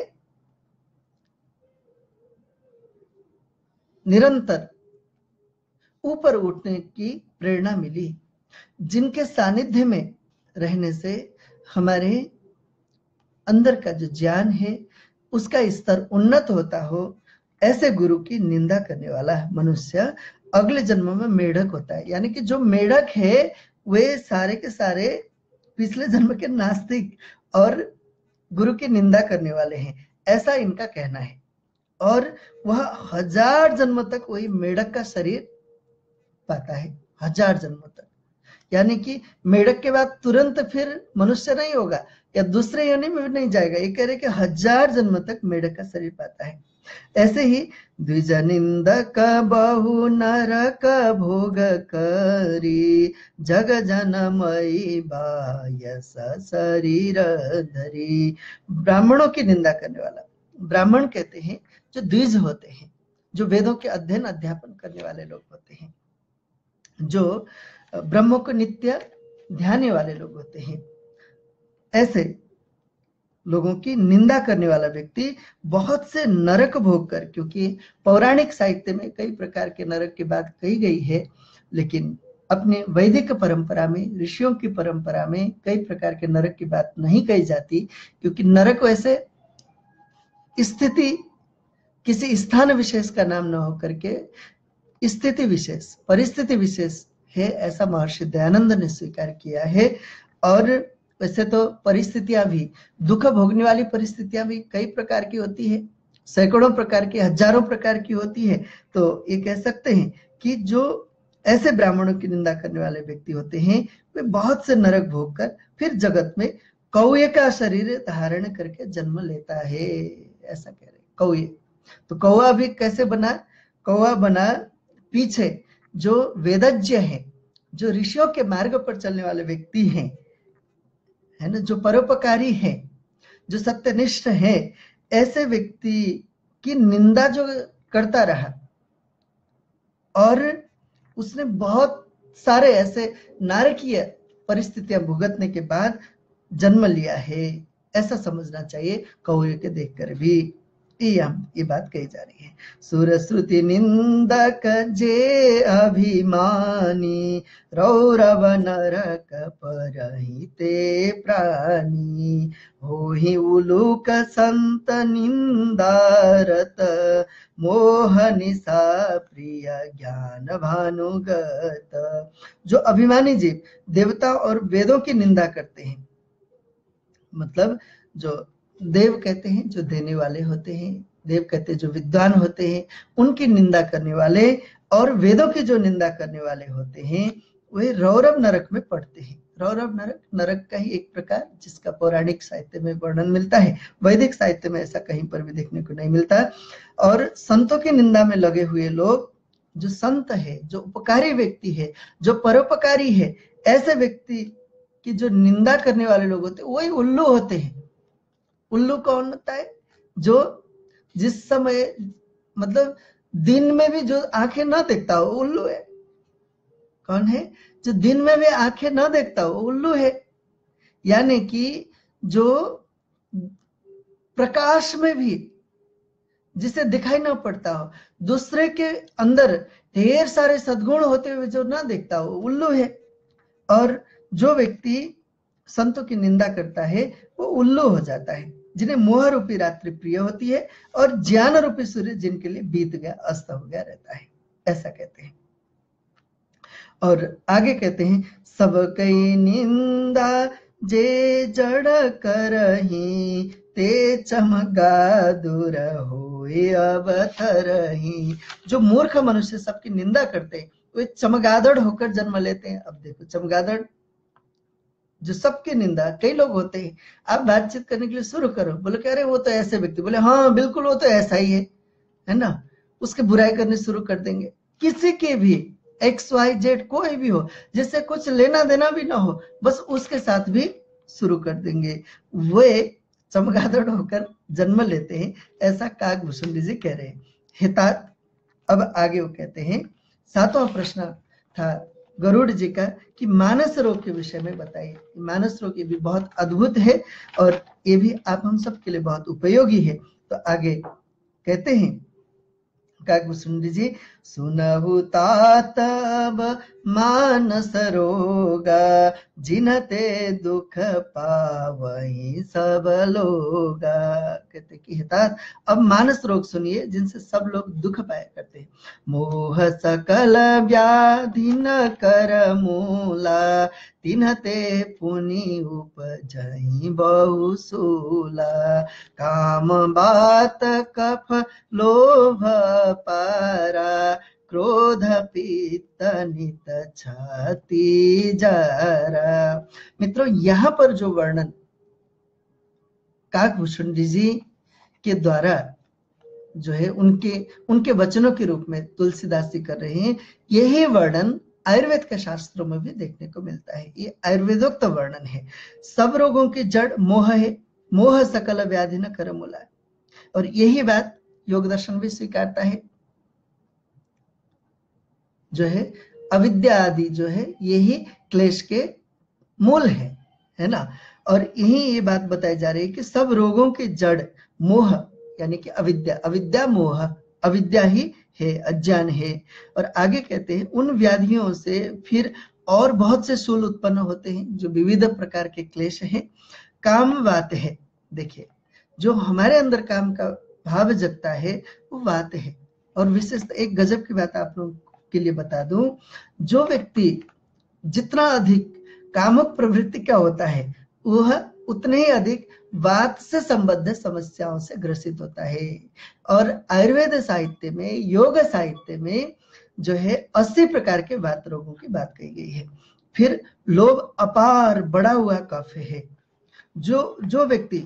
निरंतर ऊपर उठने की प्रेरणा मिली, जिनके सानिध्य में रहने से हमारे अंदर का जो ज्ञान है उसका स्तर उन्नत होता हो, ऐसे गुरु की निंदा करने वाला मनुष्य अगले जन्म में मेढक होता है। यानी कि जो मेढक है वे सारे के सारे पिछले जन्म के नास्तिक और गुरु की निंदा करने वाले हैं, ऐसा इनका कहना है। और वह 1000 जन्म तक वही मेढक का शरीर पाता है, 1000 जन्म तक। यानी कि मेढक के बाद तुरंत फिर मनुष्य नहीं होगा या दूसरे योनि में भी नहीं जाएगा, ये कह रहे कि 1000 जन्म तक मेढक का शरीर पाता है। ऐसे ही द्विज निंदक बहु नरक भोग करी, जग जनमयी बायस शरीर धरी। ब्राह्मणों की निंदा करने वाला, ब्राह्मण कहते हैं जो द्विज होते हैं, जो वेदों के अध्ययन अध्यापन करने वाले लोग होते हैं, जो ब्रह्म को नित्य ध्यान वाले लोग होते हैं, ऐसे लोगों की निंदा करने वाला व्यक्ति बहुत से नरक भोग कर, क्योंकि पौराणिक साहित्य में कई प्रकार के नरक की बात कही गई है, लेकिन अपने वैदिक परंपरा में, ऋषियों की परंपरा में कई प्रकार के नरक की बात नहीं कही जाती, क्योंकि नरक वैसे स्थिति, किसी स्थान विशेष का नाम न होकर के स्थिति विशेष, परिस्थिति विशेष है, ऐसा महर्षि दयानंद ने स्वीकार किया है। और वैसे तो परिस्थितियां भी, दुख भोगने वाली परिस्थितियां भी कई प्रकार की होती है, सैकड़ों प्रकार की, हजारों प्रकार की होती है। तो ये कह सकते हैं कि जो ऐसे ब्राह्मणों की निंदा करने वाले व्यक्ति होते हैं, वे बहुत से नरक भोग कर फिर जगत में कौए का शरीर धारण करके जन्म लेता है, ऐसा कह रहे कौए। तो कौआ भी कैसे बना? कौआ बना पीछे जो वेदज्ञ है, जो ऋषियों के मार्ग पर चलने वाले व्यक्ति हैं, है ना, जो परोपकारी है, जो सत्यनिष्ठ है, ऐसे व्यक्ति की निंदा जो करता रहा और उसने बहुत सारे ऐसे नारकीय परिस्थितियां भुगतने के बाद जन्म लिया है, ऐसा समझना चाहिए कौए के देखकर भी। ये बात कही जा रही है। सुर श्रुति निंदक जे अभिमानी, रौरव नरक परहिते प्राणी, होहि उलूक संत निंदारत, मोह निशा प्रिय ज्ञान भानुगत। जो अभिमानी जीव देवता और वेदों की निंदा करते हैं, मतलब जो देव कहते हैं जो देने वाले होते हैं, देव कहते हैं जो विद्वान होते हैं, उनकी निंदा करने वाले और वेदों की जो निंदा करने वाले होते हैं, वे रौरव नरक में पड़ते हैं। रौरव नरक, नरक का ही एक प्रकार जिसका पौराणिक साहित्य में वर्णन मिलता है, वैदिक साहित्य में ऐसा कहीं पर भी देखने को नहीं मिलता। और संतों की निंदा में लगे हुए लोग, जो संत है, जो उपकारी व्यक्ति है, जो परोपकारी है, ऐसे व्यक्ति की जो निंदा करने वाले लोग होते हैं, वही उल्लू होते हैं। उल्लू कौन होता है? जो जिस समय, मतलब दिन में भी जो आंखें ना देखता हो, उल्लू है। कौन है? जो दिन में भी आंखें ना देखता हो, उल्लू है। यानी कि जो प्रकाश में भी जिसे दिखाई ना पड़ता हो, दूसरे के अंदर ढेर सारे सद्गुण होते हुए जो ना देखता हो, उल्लू है। और जो व्यक्ति संतों की निंदा करता है, वो उल्लू हो जाता है, जिन्हें मोह रूपी रात्रि प्रिय होती है और ज्ञान रूपी सूर्य जिनके लिए बीत गया, अस्त हो गया रहता है, ऐसा कहते हैं। और आगे कहते हैं, सब कई निंदा जे जड़ करही, ते चमगा दूर होए अवतरही। जो मूर्ख मनुष्य सबकी निंदा करते हैं, वे चमगादड़ होकर जन्म लेते हैं। अब देखो, चमगादड़ जो सबकी निंदा, कई लोग होते हैं, आप बातचीत करने के लिए शुरू करो, बोले कि अरे वो तो ऐसे व्यक्ति, बोले हाँ बिल्कुल वो तो ऐसा ही है ना, उसके बुराई करने शुरू कर देंगे। किसी के भी XYZ कोई भी हो, जिससे कुछ लेना देना भी ना हो, बस उसके साथ भी शुरू कर देंगे, वे चमगादड़ होकर जन्म लेते हैं, ऐसा काकभूषुंडी जी कह रहे हैं। हितात। अब आगे वो कहते हैं, 7वां प्रश्न था गरुड़ जी का कि मानस रोग के विषय में बताइए। मानस रोग ये भी बहुत अद्भुत है और ये भी आप हम सब के लिए बहुत उपयोगी है। तो आगे कहते हैं काकभूषुंडी जी, सुनहु तातब मानस रोगा, जिनते दुख पावही सब लोगा। कहते कि हितात, अब मानस रोग सुनिए जिनसे सब लोग दुख पाया करते हैं। मोह सकल व्याधि न कर मूला, तिन्हते पुनि उपजहि बहुसूला, काम बात कफ लोभ पारा, क्रोध पित्त नित छाती जरा। मित्रों, यहाँ पर जो वर्णन काकभूषुंडी जी के द्वारा जो है उनके वचनों के रूप में तुलसीदास जी कर रहे हैं, यही वर्णन आयुर्वेद के शास्त्रों में भी देखने को मिलता है। ये आयुर्वेदोक्त वर्णन है। सब रोगों की जड़ मोह है, मोह सकल व्याधि न कर मूला। और यही बात योग दर्शन भी स्वीकारता है, जो है अविद्या आदि जो है यही क्लेश के मूल है ना। और यही ये बात बताई जा रही है कि सब रोगों की जड़ मोह यानी कि अविद्या, अविद्या मोह, अविद्या ही है, अज्ञान है। और आगे कहते हैं उन व्याधियों से फिर और बहुत से शूल उत्पन्न होते हैं जो विविध प्रकार के क्लेश हैं। काम वात है, देखिए जो हमारे अंदर काम का भाव जगता है वो वात है। और विशेषतः एक गजब की बात आप लोग के लिए बता दूं, जो व्यक्ति जितना अधिक कामुक प्रवृत्ति का होता है वह उतने ही अधिक वात से संबद्ध समस्याओं से ग्रसित होता है। और आयुर्वेद साहित्य में, योग साहित्य में जो है 80 प्रकार के वात रोगों की बात कही गई है। फिर लोभ अपार बढ़ा हुआ कफ है। जो व्यक्ति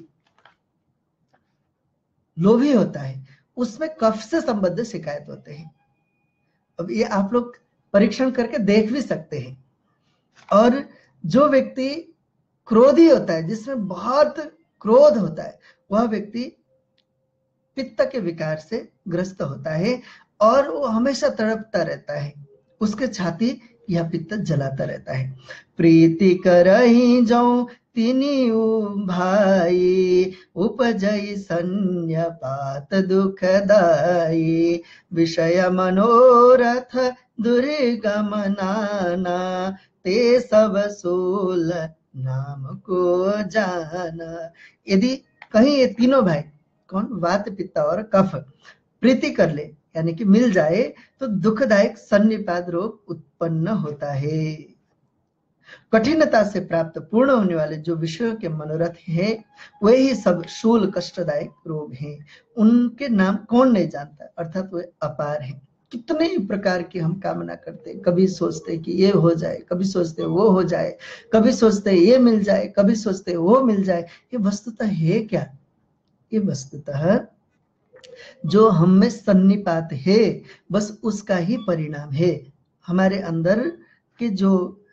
लोभी होता है उसमें कफ से संबद्ध शिकायत होते हैं। अब ये आप लोग परीक्षण करके देख भी सकते हैं। और जो व्यक्ति क्रोधी होता है, जिसमें बहुत क्रोध होता है, वह व्यक्ति पित्त के विकार से ग्रस्त होता है और वो हमेशा तड़पता रहता है, उसके छाती यह पित्त जलाता रहता है। प्रीति करहि जौ तिनि भाई, उपजई सन्यपात दुखदाई, विषय मनोरथ दुर्गम नाना, ते सब सोल नाम को जाना। यदि कहीं ये तीनों भाई कौन, वात पित्त और कफ प्रीति कर ले यानी कि मिल जाए तो दुखदायक सन्निपात रोग उत्पन्न होता है। कठिनता से प्राप्त पूर्ण होने वाले जो विषयों के मनोरथ हैं वही सब शूल कष्टदायक रोग हैं। उनके नाम कौन नहीं जानता, अर्थात वे अपार हैं। कितने ही प्रकार की हम कामना करते हैं, कभी सोचते कि ये हो जाए, कभी सोचते वो हो जाए, कभी सोचते ये मिल जाए, कभी सोचते वो मिल जाए। ये वस्तुतः है क्या? ये वस्तुतः जो हम में सन्निपात है बस उसका ही परिणाम है। हमारे अंदर के जो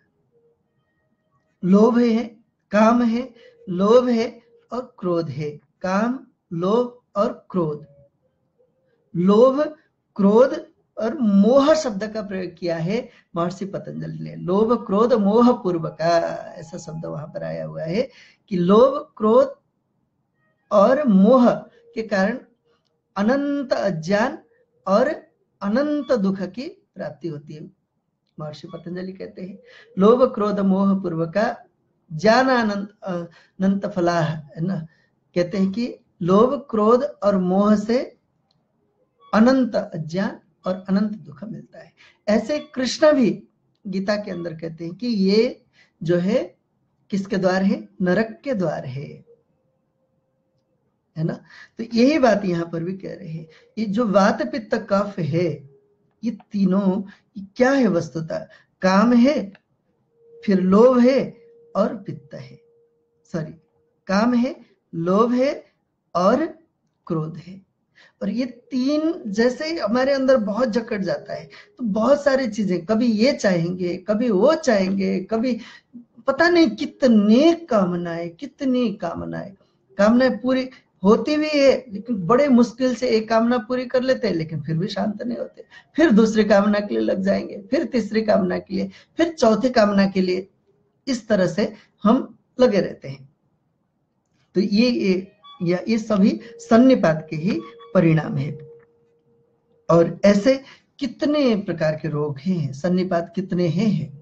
लोभ है, काम है, लोभ है और क्रोध है। काम, लोभ और क्रोध। लोभ, क्रोध और मोह शब्द का प्रयोग किया है महर्षि पतंजलि ने। लोभ क्रोध मोह पूर्वका, ऐसा शब्द वहां पर आया हुआ है कि लोभ, क्रोध और मोह के कारण अनंत अज्ञान और अनंत दुख की प्राप्ति होती है। महर्षि पतंजलि कहते हैं लोभ क्रोध मोह पूर्वका ज्ञान अनंत फलाह, है ना। कहते हैं कि लोभ, क्रोध और मोह से अनंत अज्ञान और अनंत दुख मिलता है। ऐसे कृष्ण भी गीता के अंदर कहते हैं कि ये जो है किसके द्वार है? नरक के द्वार है ना। तो यही बात यहां पर भी कह रहे हैं। ये जो वात पित्त कफ है, ये तीनों क्या है? वस्तुतः काम है, फिर लोभ है और पित्त है, सॉरी काम है, लोभ है और क्रोध है। और ये तीन जैसे ही हमारे अंदर बहुत जकड़ जाता है तो बहुत सारी चीजें, कभी ये चाहेंगे, कभी वो चाहेंगे, कभी पता नहीं कितनी कामनाएं पूरी होती भी है, लेकिन बड़े मुश्किल से एक कामना पूरी कर लेते हैं, लेकिन फिर भी शांत नहीं होते। फिर दूसरी कामना के लिए लग जाएंगे, फिर तीसरी कामना के लिए, फिर चौथी कामना के लिए। इस तरह से हम लगे रहते हैं। तो ये सभी सन्निपात के ही परिणाम है। और ऐसे कितने प्रकार के रोग हैं, सन्निपात कितने हैं।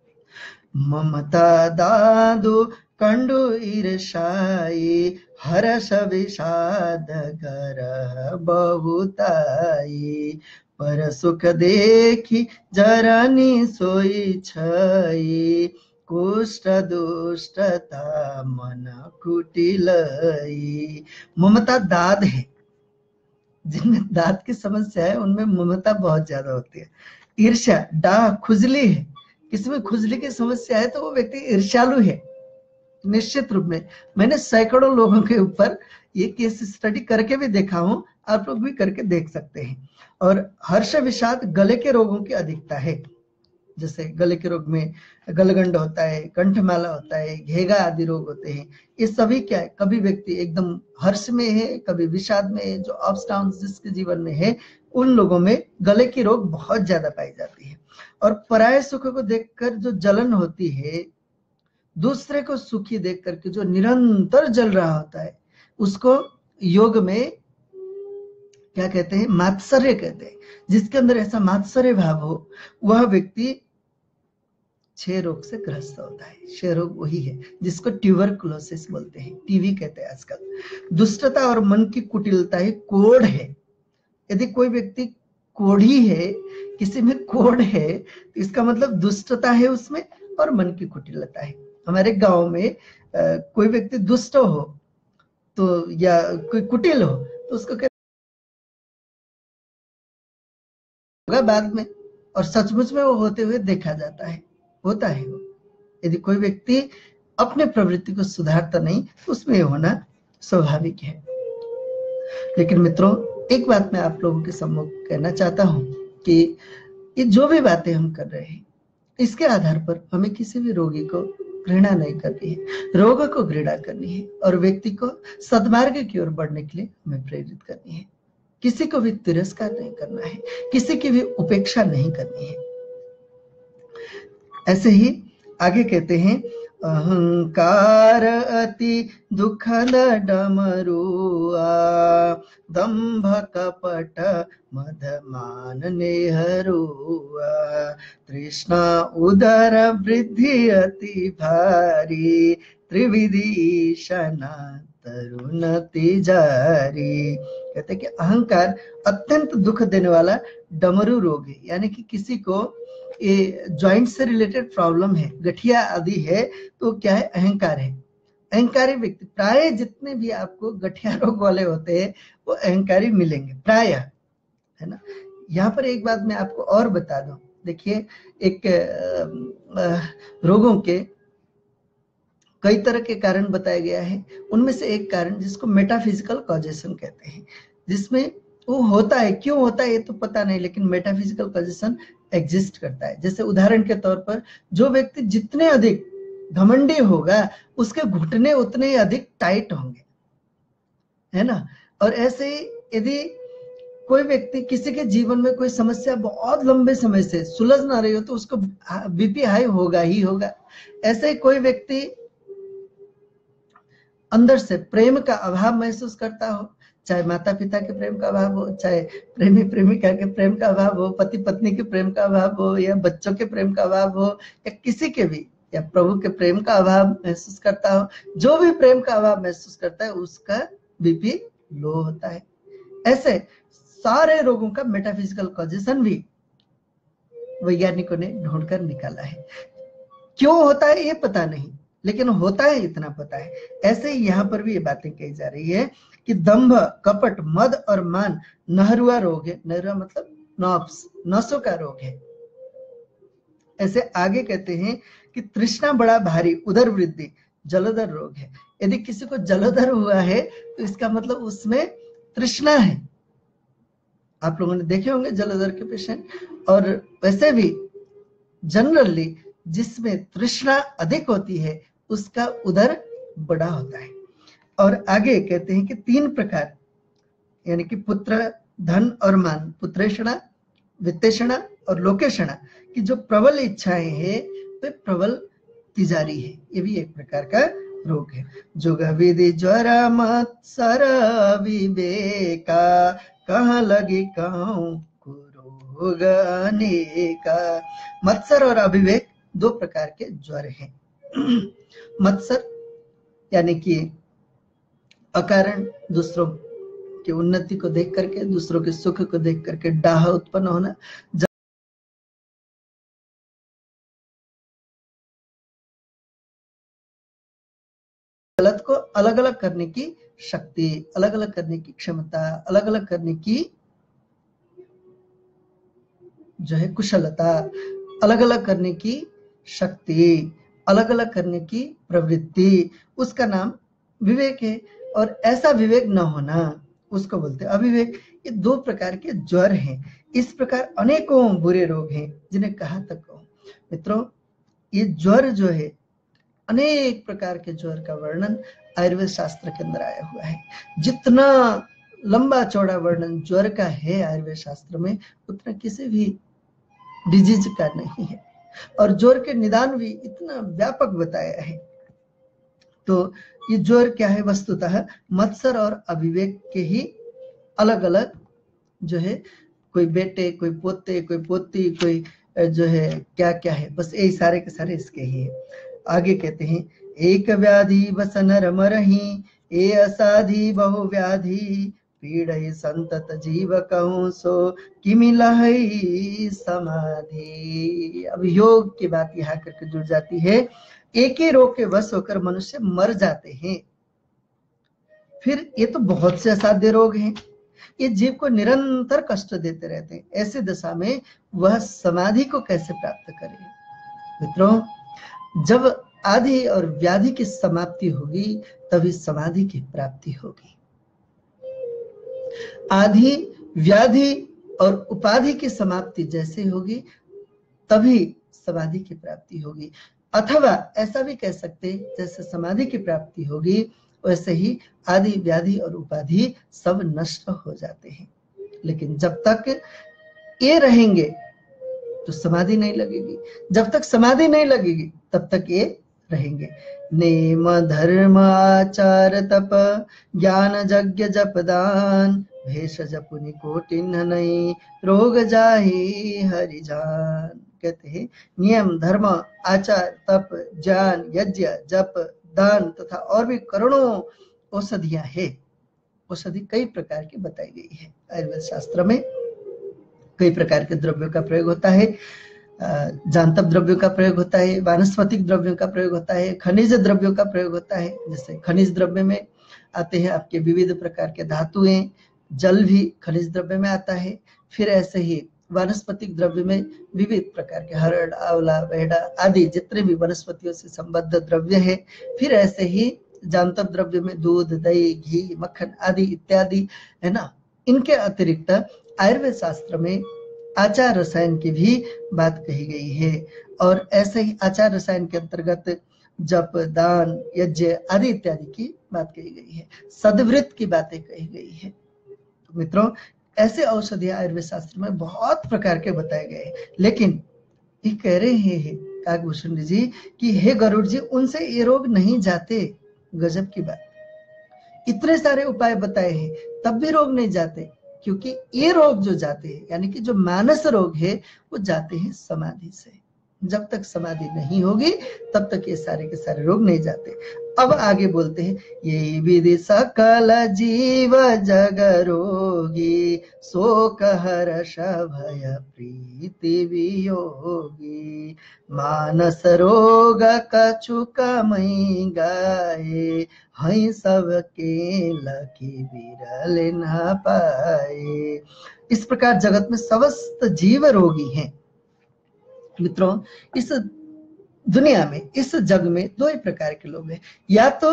ममता दादु कंडु ईर्षाई, हर्ष विषाद गरह बहुताई, पर सुख देखी जरनी सोई छई, कुष्ठ दुष्टता मन कुटिलई। ममता दाद है, जिनमें दांत की समस्या है उनमें ममता बहुत ज्यादा होती है। ईर्ष्या, डाह, खुजली है, किसी में खुजली की समस्या है तो वो व्यक्ति ईर्ष्यालु है निश्चित रूप में। मैंने सैकड़ों लोगों के ऊपर ये केस स्टडी करके भी देखा हूं, आप लोग भी करके देख सकते हैं। और हर्ष विषाद गले के रोगों की अधिकता है। जैसे गले के रोग में गलगंड होता है, कंठमाला होता है, घेगा आदि रोग होते हैं। ये सभी क्या है, कभी व्यक्ति एकदम हर्ष में है, कभी विषाद में है, जो अप्स डाउन्स जिसके जीवन में है, उन लोगों में गले की रोग बहुत ज्यादा पाई जाती है। और पराये सुख को देखकर जो जलन होती है, दूसरे को सुखी देख करके जो निरंतर जल रहा होता है, उसको योग में क्या कहते हैं? मात्सर्य कहते हैं। जिसके अंदर ऐसा मात्सर्य भाव हो, वह व्यक्ति क्षय रोग से ग्रस्त होता है। क्षय रोग वही है जिसको ट्यूबरकुलोसिस बोलते हैं, टीवी कहते हैं आजकल। दुष्टता और मन की कुटिलता ही कोढ़ है। यदि कोई व्यक्ति कोढ़ी है, किसी में कोढ़ है, तो इसका मतलब दुष्टता है उसमें और मन की कुटिलता है। हमारे गांव में कोई व्यक्ति दुष्ट हो तो या कोई कुटिल हो तो उसको होगा बाद में, और सचमुच में वो होते हुए देखा जाता है, होता है वो। यदि कोई व्यक्ति अपने प्रवृत्ति को सुधारता नहीं तो उसमें होना स्वाभाविक है। लेकिन मित्रों, एक बात मैं आप लोगों के सम्मुख कहना चाहता हूं कि ये जो भी बातें हम कर रहे हैं, इसके आधार पर हमें किसी भी रोगी को घृणा नहीं करनी है, रोग को घृणा करनी है और व्यक्ति को सद्मार्ग की ओर बढ़ने के लिए हमें प्रेरित करनी है। किसी को भी तिरस्कार नहीं करना है, किसी की भी उपेक्षा नहीं करनी है। ऐसे ही आगे कहते हैं, अहंकार अति दुखद डमरुआ, दंभ कपट मद मान नेहरुआ, तृष्णा उदर वृद्धि अति भारी, त्रिविधीशना तरुण तिजारी। कहते कि अहंकार अत्यंत दुख देने वाला डमरू रोग है, यानी कि किसी को ये ज्वाइंट से रिलेटेड प्रॉब्लम है, गठिया आदि है, तो क्या है, अहंकार है। अहंकारी व्यक्ति प्राय जितने भी आपको गठिया रोग वाले होते हैं वो अहंकारी मिलेंगे प्राय, है ना। यहाँ पर एक बात मैं आपको और बता दूं, देखिए एक रोगों के कई तरह के कारण बताया गया है। उनमें से एक कारण जिसको मेटाफिजिकल कॉजेशन कहते हैं, जिसमें वो होता है, क्यों होता है ये तो पता नहीं, लेकिन मेटाफिजिकल कॉजेशन एग्जिस्ट करता है। जैसे उदाहरण के तौर पर जो व्यक्ति जितने अधिक घमंडी होगा उसके घुटने उतने ही अधिक टाइट होंगे, है ना। और ऐसे ही यदि कोई व्यक्ति, किसी के जीवन में कोई समस्या बहुत लंबे समय से सुलझ ना रही हो तो उसको बीपी हाई होगा ही होगा। ऐसे ही कोई व्यक्ति अंदर से प्रेम का अभाव महसूस करता हो, चाहे माता पिता के प्रेम का अभाव हो, चाहे प्रेमी प्रेमिका के प्रेम का अभाव हो, पति पत्नी के प्रेम का अभाव हो, या बच्चों के प्रेम का अभाव हो, या किसी के भी, या प्रभु के प्रेम का अभाव महसूस करता हो, जो भी प्रेम का अभाव महसूस करता है उसका बीपी लो होता है। ऐसे सारे रोगों का मेटाफिजिकल कॉजेशन भी वैज्ञानिकों ने ढूंढकर निकाला है। क्यों होता है ये पता नहीं, लेकिन होता है इतना पता है। ऐसे ही यहाँ पर भी ये बातें कही जा रही है कि दंभ कपट मद और मान नहरुआ रोग है। नहरुआ मतलब नॉब्स, नसों का रोग है। ऐसे आगे कहते हैं कि तृष्णा बड़ा भारी उदर वृद्धि जलोदर रोग है। यदि किसी को जलोदर हुआ है तो इसका मतलब उसमें तृष्णा है। आप लोगों ने देखे होंगे जलोदर के पेशेंट। और वैसे भी जनरली जिसमें तृष्णा अधिक होती है उसका उदर बड़ा होता है। और आगे कहते हैं कि 3 प्रकार, यानी कि पुत्र, धन और मान, पुत्रेषणा, वित्तेषणा और लोकेषणा की जो प्रबल इच्छाएं हैं वे प्रबल तिजारी है। ये भी एक प्रकार का रोग है। जोग विधि ज्वर मत्सर विवेका, कहाँ लगी कहूं रोग अनेका। मत्सर और अविवेक 2 प्रकार के ज्वर हैं। मत्सर यानी कि अकारण दूसरों की उन्नति को देख करके, दूसरों के सुख को देख करके डाह उत्पन्न होना, गलत को अलग अलग करने की शक्ति, अलग अलग करने की क्षमता, अलग अलग करने की जो है कुशलता, अलग अलग करने की शक्ति, अलग अलग करने की प्रवृत्ति, उसका नाम विवेक है। और ऐसा विवेक न होना उसको बोलते हैं अविवेक। ये 2 प्रकार के ज्वर हैं। इस प्रकार अनेकों बुरे रोग हैं जिन्हें कहा तक कहूं। मित्रों, ये ज्वर जो है, अनेक प्रकार के ज्वर का वर्णन आयुर्वेद शास्त्र के अंदर आया हुआ है। जितना लंबा चौड़ा वर्णन ज्वर का है आयुर्वेद शास्त्र में, उतना किसी भी डिजीज का नहीं है। और ज्वर के निदान भी इतना व्यापक बताया है। तो ये ज्वर क्या है, वस्तुतः मत्सर और अविवेक के ही अलग अलग जो है, कोई बेटे, कोई पोते, कोई पोती, कोई जो है क्या क्या है, बस यही सारे के सारे इसके ही है। आगे कहते हैं, एक व्याधि बस नर मरही, ए असाधि बहु व्याधि, पीड़ई संतत जीव कहूं सो किमि लहई समाधि। अब योग की बात यहाँ करके जुड़ जाती है। एक ही रोग के वश होकर मनुष्य मर जाते हैं। फिर ये तो बहुत से असाध्य रोग हैं, ये जीव को निरंतर कष्ट देते रहते हैं। ऐसी दशा में वह समाधि को कैसे प्राप्त करे? मित्रों, जब आदि और व्याधि की समाप्ति होगी तभी समाधि की प्राप्ति होगी। आदि व्याधि और उपाधि की समाप्ति जैसे होगी तभी समाधि की प्राप्ति होगी। अथवा ऐसा भी कह सकते हैं, जैसे समाधि की प्राप्ति होगी वैसे ही आदि व्याधि और उपाधि सब नष्ट हो जाते हैं। लेकिन जब तक ये रहेंगे तो समाधि नहीं लगेगी, जब तक समाधि नहीं लगेगी तब तक ये रहेंगे। नेम धर्म आचार तप ज्ञान यज्ञ जप दान भेषज पुनि कोटिन नहीं रोग जाहि हरि जान। कहते हैं नियम धर्म आचार तप ज्ञान यज्ञ जप दान तथा और भी करोड़ों औषधियां हैं। औषधि कई प्रकार की बताई गई है। आयुर्वेद शास्त्र में कई प्रकार के द्रव्यों का प्रयोग होता है। जानतप द्रव्यों का प्रयोग होता है, वानस्पतिक द्रव्यों का प्रयोग होता है, खनिज द्रव्यों का प्रयोग होता है। जैसे खनिज द्रव्य में आते हैं आपके विविध प्रकार के धातुएं, जल भी खनिज द्रव्य में आता है। फिर ऐसे ही वानस्पतिक द्रव्य में विविध प्रकार के हरड़, आंवला, बेहड़ा आदि जितने भी वनस्पतियों से संबद्ध द्रव्य है। फिर ऐसे ही जानतप द्रव्य में दूध, दही, घी, मक्खन आदि इत्यादि है ना। इनके अतिरिक्त आयुर्वेद शास्त्र में आचार रसायन की भी बात कही गई है। और ऐसे ही आचार रसायन के अंतर्गत जप, दान, यज्ञ आदि इत्यादि की बात कही गई है। सद्वृत्त की बातें कही गई है। तो मित्रों, ऐसे औषधियां आयुर्वेद शास्त्र में बहुत प्रकार के बताए गए हैं। लेकिन ये कह रहे हैं काकभूषण जी कि हे गरुड़ जी, उनसे ये रोग नहीं जाते। गजब की बात, इतने सारे उपाय बताए हैं तब भी रोग नहीं जाते। क्योंकि ये रोग जो जाते हैं, यानी कि जो मानस रोग है, वो जाते हैं समाधि से। जब तक समाधि नहीं होगी तब तक ये सारे के सारे रोग नहीं जाते। अब आगे बोलते हैं, ये विधि सकल जीव जग रोगी शोक हर्ष भय प्रीति वियोगी मानस रोग कछु कमई गाए हई सबके लकी विरल न पाए। इस प्रकार जगत में समस्त जीव रोगी हैं। मित्रों, इस दुनिया में, इस जग में दो ही प्रकार के लोग हैं, या तो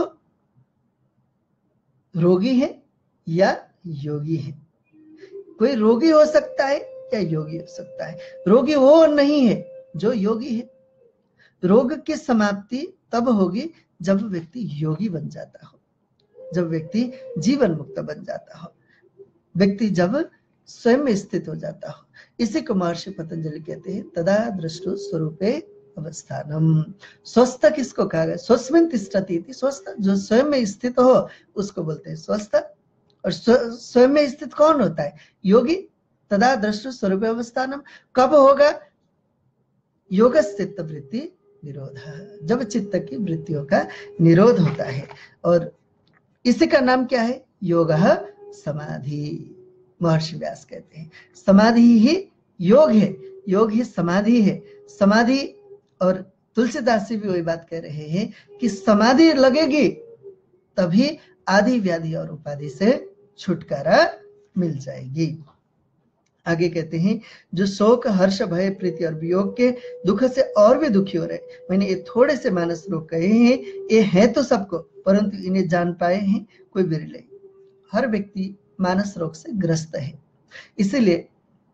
रोगी है या योगी है। कोई रोगी हो सकता है या योगी हो सकता है। रोगी वो नहीं है जो योगी है। रोग की समाप्ति तब होगी जब व्यक्ति योगी बन जाता हो, जब व्यक्ति जीवन मुक्त बन जाता हो, व्यक्ति जब स्वयं में स्थित हो जाता हो। इसी को महर्षि पतंजलि कहते हैं तदा दृष्टो स्वरूपे अवस्थानम। स्वस्थ किसको कहा गया? स्वस्मिन् तिष्ठति इति। स्वस्थ जो स्वयं में स्थित हो उसको बोलते हैं स्वस्थ। और स्वयं में स्थित कौन होता है? योगी। तदा दृष्टो स्वरूपे अवस्थानम कब होगा? योग चित्त वृत्ति निरोध, जब चित्त की वृत्तियों का निरोध होता है। और इसी का नाम क्या है? योग समाधि। महर्षि व्यास कहते हैं समाधि ही योग है, योग ही समाधि है। समाधि, और तुलसीदास जी भी वही बात कह रहे हैं कि समाधि लगेगी तभी आदि व्याधि और उपाधि से छुटकारा मिल जाएगी। आगे कहते हैं जो शोक हर्ष भय प्रीति और वियोग के दुख से और भी दुखी हो रहे। मैंने ये थोड़े से मानस रोग कहे हैं, ये है तो सबको, परंतु इन्हें जान पाए हैं कोई विरले। हर व्यक्ति मानस रोग से ग्रस्त है। इसीलिए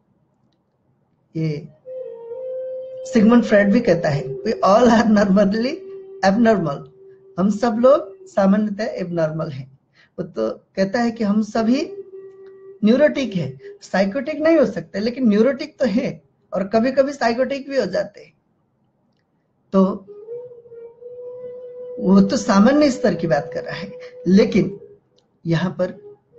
ये सिगमंड फ्रायड भी कहता है we all are normally abnormal. हम सब लोग सामान्यतः एबनॉर्मल हैं। वो तो कहता है कि हम सभी न्यूरोटिक है, साइकोटिक नहीं हो सकते, लेकिन न्यूरोटिक तो है, और कभी कभी साइकोटिक भी हो जाते हैं। तो वो तो सामान्य स्तर की बात कर रहा है। लेकिन यहाँ पर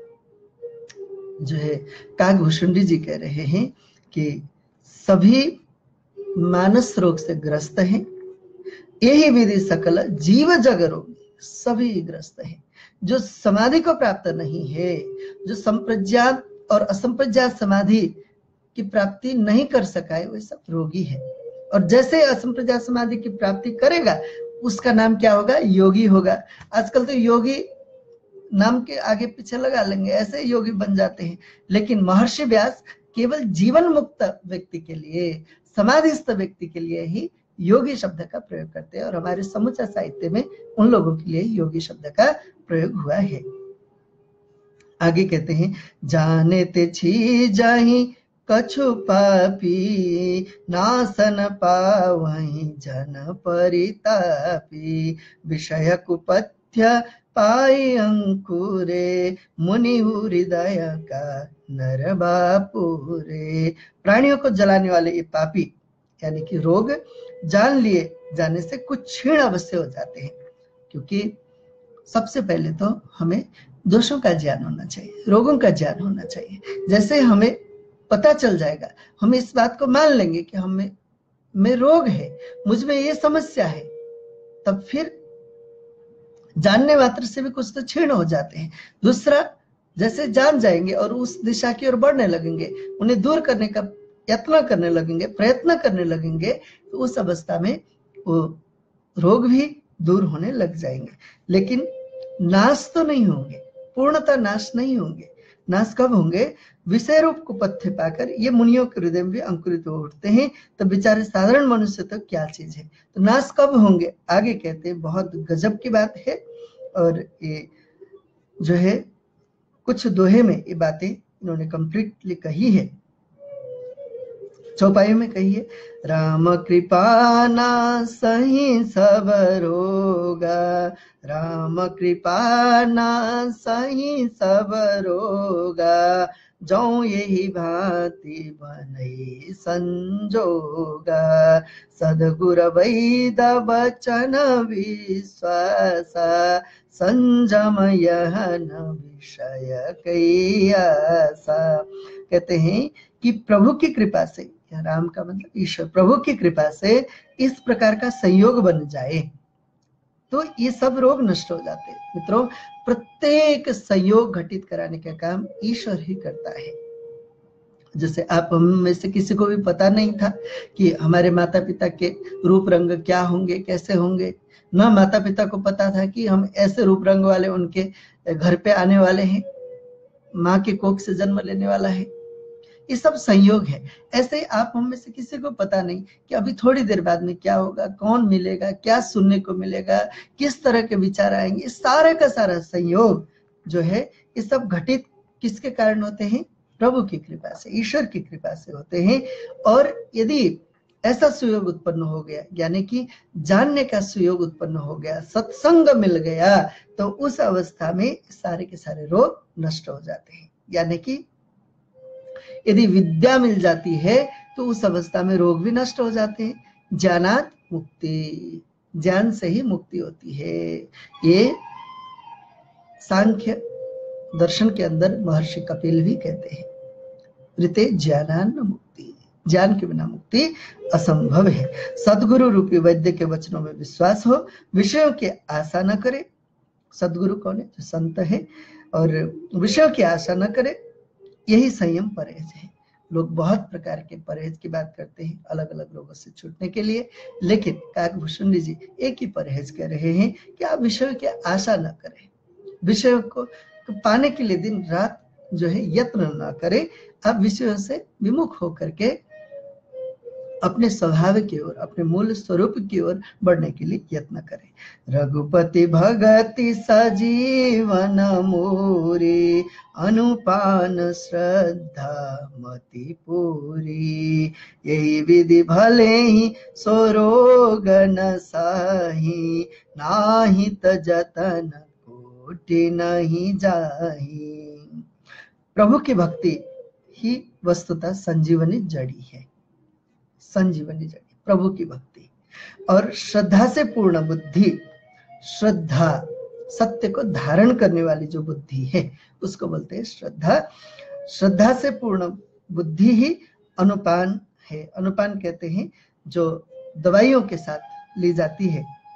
जो है काकभूषण जी कह रहे हैं कि सभी मानस रोग से ग्रस्त हैं। यही विधि सकल जीव जग रोग, सभी ग्रस्त हैं। जो समाधि को प्राप्त नहीं है, जो संप्रज्ञात और असंप्रज्ञात समाधि की प्राप्ति नहीं कर सका है, वो सब रोगी है। और जैसे असंप्रज्ञात समाधि की प्राप्ति करेगा उसका नाम क्या होगा? योगी होगा। आजकल तो योगी नाम के आगे पीछे लगा लेंगे, ऐसे योगी बन जाते हैं। लेकिन महर्षि व्यास केवल जीवन मुक्त व्यक्ति के लिए, समाधिस्थ व्यक्ति के लिए ही योगी शब्द का प्रयोग करते हैं, और हमारे समूचा साहित्य में उन लोगों के लिए योगी शब्द का प्रयोग हुआ है। आगे कहते हैं, जाने ते छी जाही कछु पापी, नासन पावहि जन परितापी, विषय कुपथ्य पाई अंकुरे, मुनि हृदय का नर बापुरे। प्राणियों को जलाने वाले ये पापी यानी कि रोग जान लिए जाने से कुछ क्षीण अवश्य हो जाते हैं, क्योंकि सबसे पहले तो हमें दोषों का ज्ञान होना चाहिए, रोगों का ज्ञान होना चाहिए। जैसे हमें पता चल जाएगा, हम इस बात को मान लेंगे कि में रोग है, मुझ में ये समस्या है, तब फिर जानने मात्र से भी कुछ तो क्षीण हो जाते हैं। दूसरा, जैसे जान जाएंगे और उस दिशा की ओर बढ़ने लगेंगे, उन्हें दूर करने का यत्न करने लगेंगे, प्रयत्न करने लगेंगे, तो उस अवस्था में वो रोग भी दूर होने लग जाएंगे। लेकिन नाश तो नहीं होंगे, पूर्णतः नाश नहीं होंगे। नाश कब होंगे? विषय रूप कुपथ्य पाकर ये मुनियों के हृदय में भी अंकुरित हो उठते हैं, तो बेचारे साधारण मनुष्य तो क्या चीज है। तो नाश कब होंगे? आगे कहते हैं, बहुत गजब की बात है। और ये जो है कुछ दोहे में ये बातें इन्होंने कंप्लीटली कही है, चौपाई में कही है। राम कृपा ना सही सब रोगा, राम कृपा ना सही सब रोगा, जो यही भांति बनई संजोगा, सदगुर वैद बचन विश्वासा, संजम यह न विषय कैसा। कहते हैं कि प्रभु की कृपा से, राम का मतलब ईश्वर, प्रभु की कृपा से इस प्रकार का संयोग बन जाए तो ये सब रोग नष्ट हो जाते हैं। मित्रों, प्रत्येक संयोग घटित कराने का काम ईश्वर ही करता है। जैसे आप हम में से किसी को भी पता नहीं था कि हमारे माता पिता के रूप रंग क्या होंगे, कैसे होंगे। न माता पिता को पता था कि हम ऐसे रूप रंग वाले उनके घर पे आने वाले हैं, माँ के कोख से जन्म लेने वाला है। ये सब संयोग है। ऐसे ही आप हम में से किसी को पता नहीं कि अभी थोड़ी देर बाद में क्या होगा, कौन मिलेगा, क्या सुनने को मिलेगा, किस तरह के विचार आएंगे। सारा का सारा संयोग जो है ये सब घटित किसके कारण होते हैं? प्रभु की कृपा से, ईश्वर की कृपा से होते हैं। और यदि ऐसा सुयोग उत्पन्न हो गया, यानी कि जानने का सुयोग उत्पन्न हो गया, सत्संग मिल गया, तो उस अवस्था में सारे के सारे रोग नष्ट हो जाते हैं। यानी कि यदि विद्या मिल जाती है तो उस अवस्था में रोग भी नष्ट हो जाते हैं। ज्ञानात मुक्ति, ज्ञान से ही मुक्ति होती है। ये सांख्य दर्शन के अंदर महर्षि कपिल भी कहते हैं, ऋते ज्ञानान मुक्ति, ज्ञान के बिना मुक्ति असंभव है। सदगुरु रूपी वैद्य के वचनों में विश्वास हो, विषयों की आशा न करे। सदगुरु कौन है? जो संत है। और विषयों की आशा न करे, यही संयम परहेज है। लोग बहुत प्रकार के परहेज की बात करते हैं अलग अलग लोगों से छूटने के लिए, लेकिन काकभूषण जी एक ही परहेज कह रहे हैं कि आप विषयों की आशा न करें, विषयों को पाने के लिए दिन रात जो है यत्न न करें। आप विषयों से विमुख होकर के अपने स्वभाव की ओर, अपने मूल स्वरूप की ओर बढ़ने के लिए यत्न करें। रघुपति भगति सजीवन मोरे, अनुपान श्रद्धा मति पूरी, यही विधि भले ही सो रोग न साही, नाही त जतन कोटि नहीं जाही। प्रभु की भक्ति ही वस्तुतः संजीवनी जड़ी है, संजीवनी जड़ी प्रभु की भक्ति। और श्रद्धा से पूर्ण बुद्धि, श्रद्धा सत्य को धारण करने वाली जो बुद्धि है उसको बोलते हैं श्रद्धा। श्रद्धा से पूर्ण बुद्धि ही अनुपान है। अनुपान कहते हैं जो दवाइयों के साथ ली जाती है,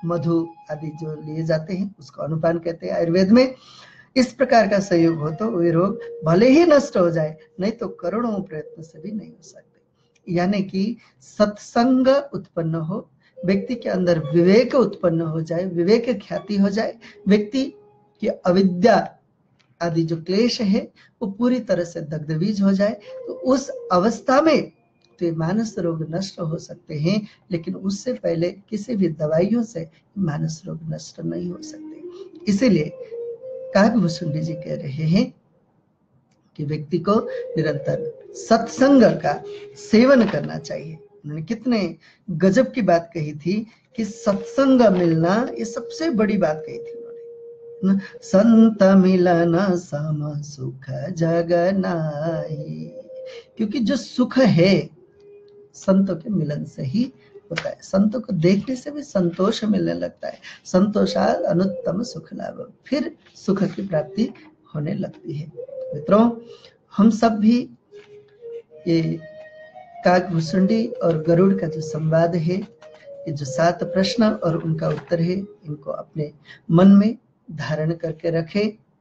मधु आदि जो लिए जाते हैं उसको अनुपान कहते हैं आयुर्वेद में। इस प्रकार का संयोग हो तो वे रोग भले ही नष्ट हो जाए, नहीं तो करोड़ों प्रयत्न से भी नहीं हो सकते। यानी कि सत्संग उत्पन्न हो, व्यक्ति के अंदर विवेक उत्पन्न हो जाए, विवेक ख्याति हो जाए, व्यक्ति की अविद्या आदि जो क्लेश है वो पूरी तरह से दग्धबीज हो जाए, तो उस अवस्था में तो मानस रोग नष्ट हो सकते हैं, लेकिन उससे पहले किसी भी दवाइयों से मानस रोग नष्ट नहीं हो सकते। इसीलिए काकभूषुंडी जी कह रहे हैं कि व्यक्ति को निरंतर सत्संग का सेवन करना चाहिए। उन्होंने कितने गजब की बात कही थी कि सत्संग मिलना ये सबसे बड़ी बात कही थी उन्होंने। संत मिलन सम सुख जग नाहि, क्योंकि जो सुख है संतों के मिलन से ही होता है। संतों को देखने से भी संतोष मिलने लगता है। संतोषाद अनुत्तम सुख लाभ, फिर सुख की प्राप्ति होने लगती है। मित्रों, हम सब भी ये काकभूषुंडी और गरुड़ का जो संवाद है, ये जो 7 प्रश्न और उनका उत्तर है, इनको अपने मन में धारण करके रखें,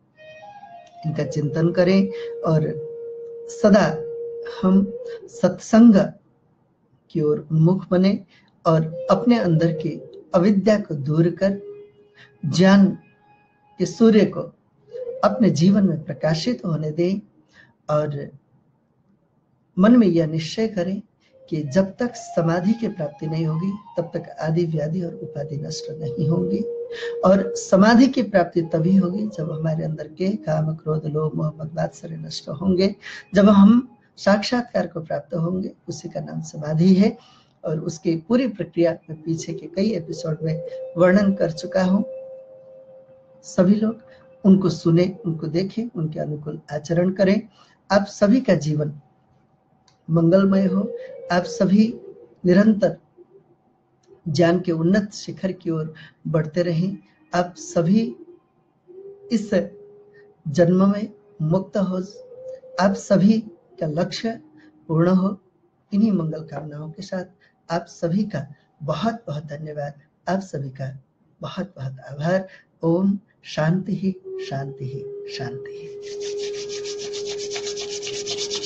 इनका चिंतन करें और सदा हम सत्संग की ओर उन्मुख बने और अपने अंदर की अविद्या को दूर कर ज्ञान के सूर्य को अपने जीवन में प्रकाशित होने दें और मन में यह निश्चय करें कि जब तक समाधि की प्राप्ति नहीं होगी तब तक आदि व्याधि और उपाधि नष्ट नहीं होंगी। और समाधि की प्राप्ति तभी होगी जब हमारे अंदर के काम क्रोध लोभ मोह मद मात्सर्य नष्ट होंगे, जब हम साक्षात्कार को प्राप्त होंगे। उसी का नाम समाधि है और उसकी पूरी प्रक्रिया में पीछे के कई एपिसोड में वर्णन कर चुका हूं। सभी लोग उनको सुने, उनको देखें, उनके अनुकूल आचरण करें। आप सभी का जीवन मंगलमय हो, आप सभी निरंतर ज्ञान के उन्नत शिखर की ओर बढ़ते रहें, आप सभी इस जन्म में मुक्त हो, आप सभी का लक्ष्य पूर्ण हो। इन्हीं मंगल कामनाओं के साथ आप सभी का बहुत बहुत धन्यवाद, आप सभी का बहुत बहुत आभार। ओम शांति ही शांति ही शांति ही।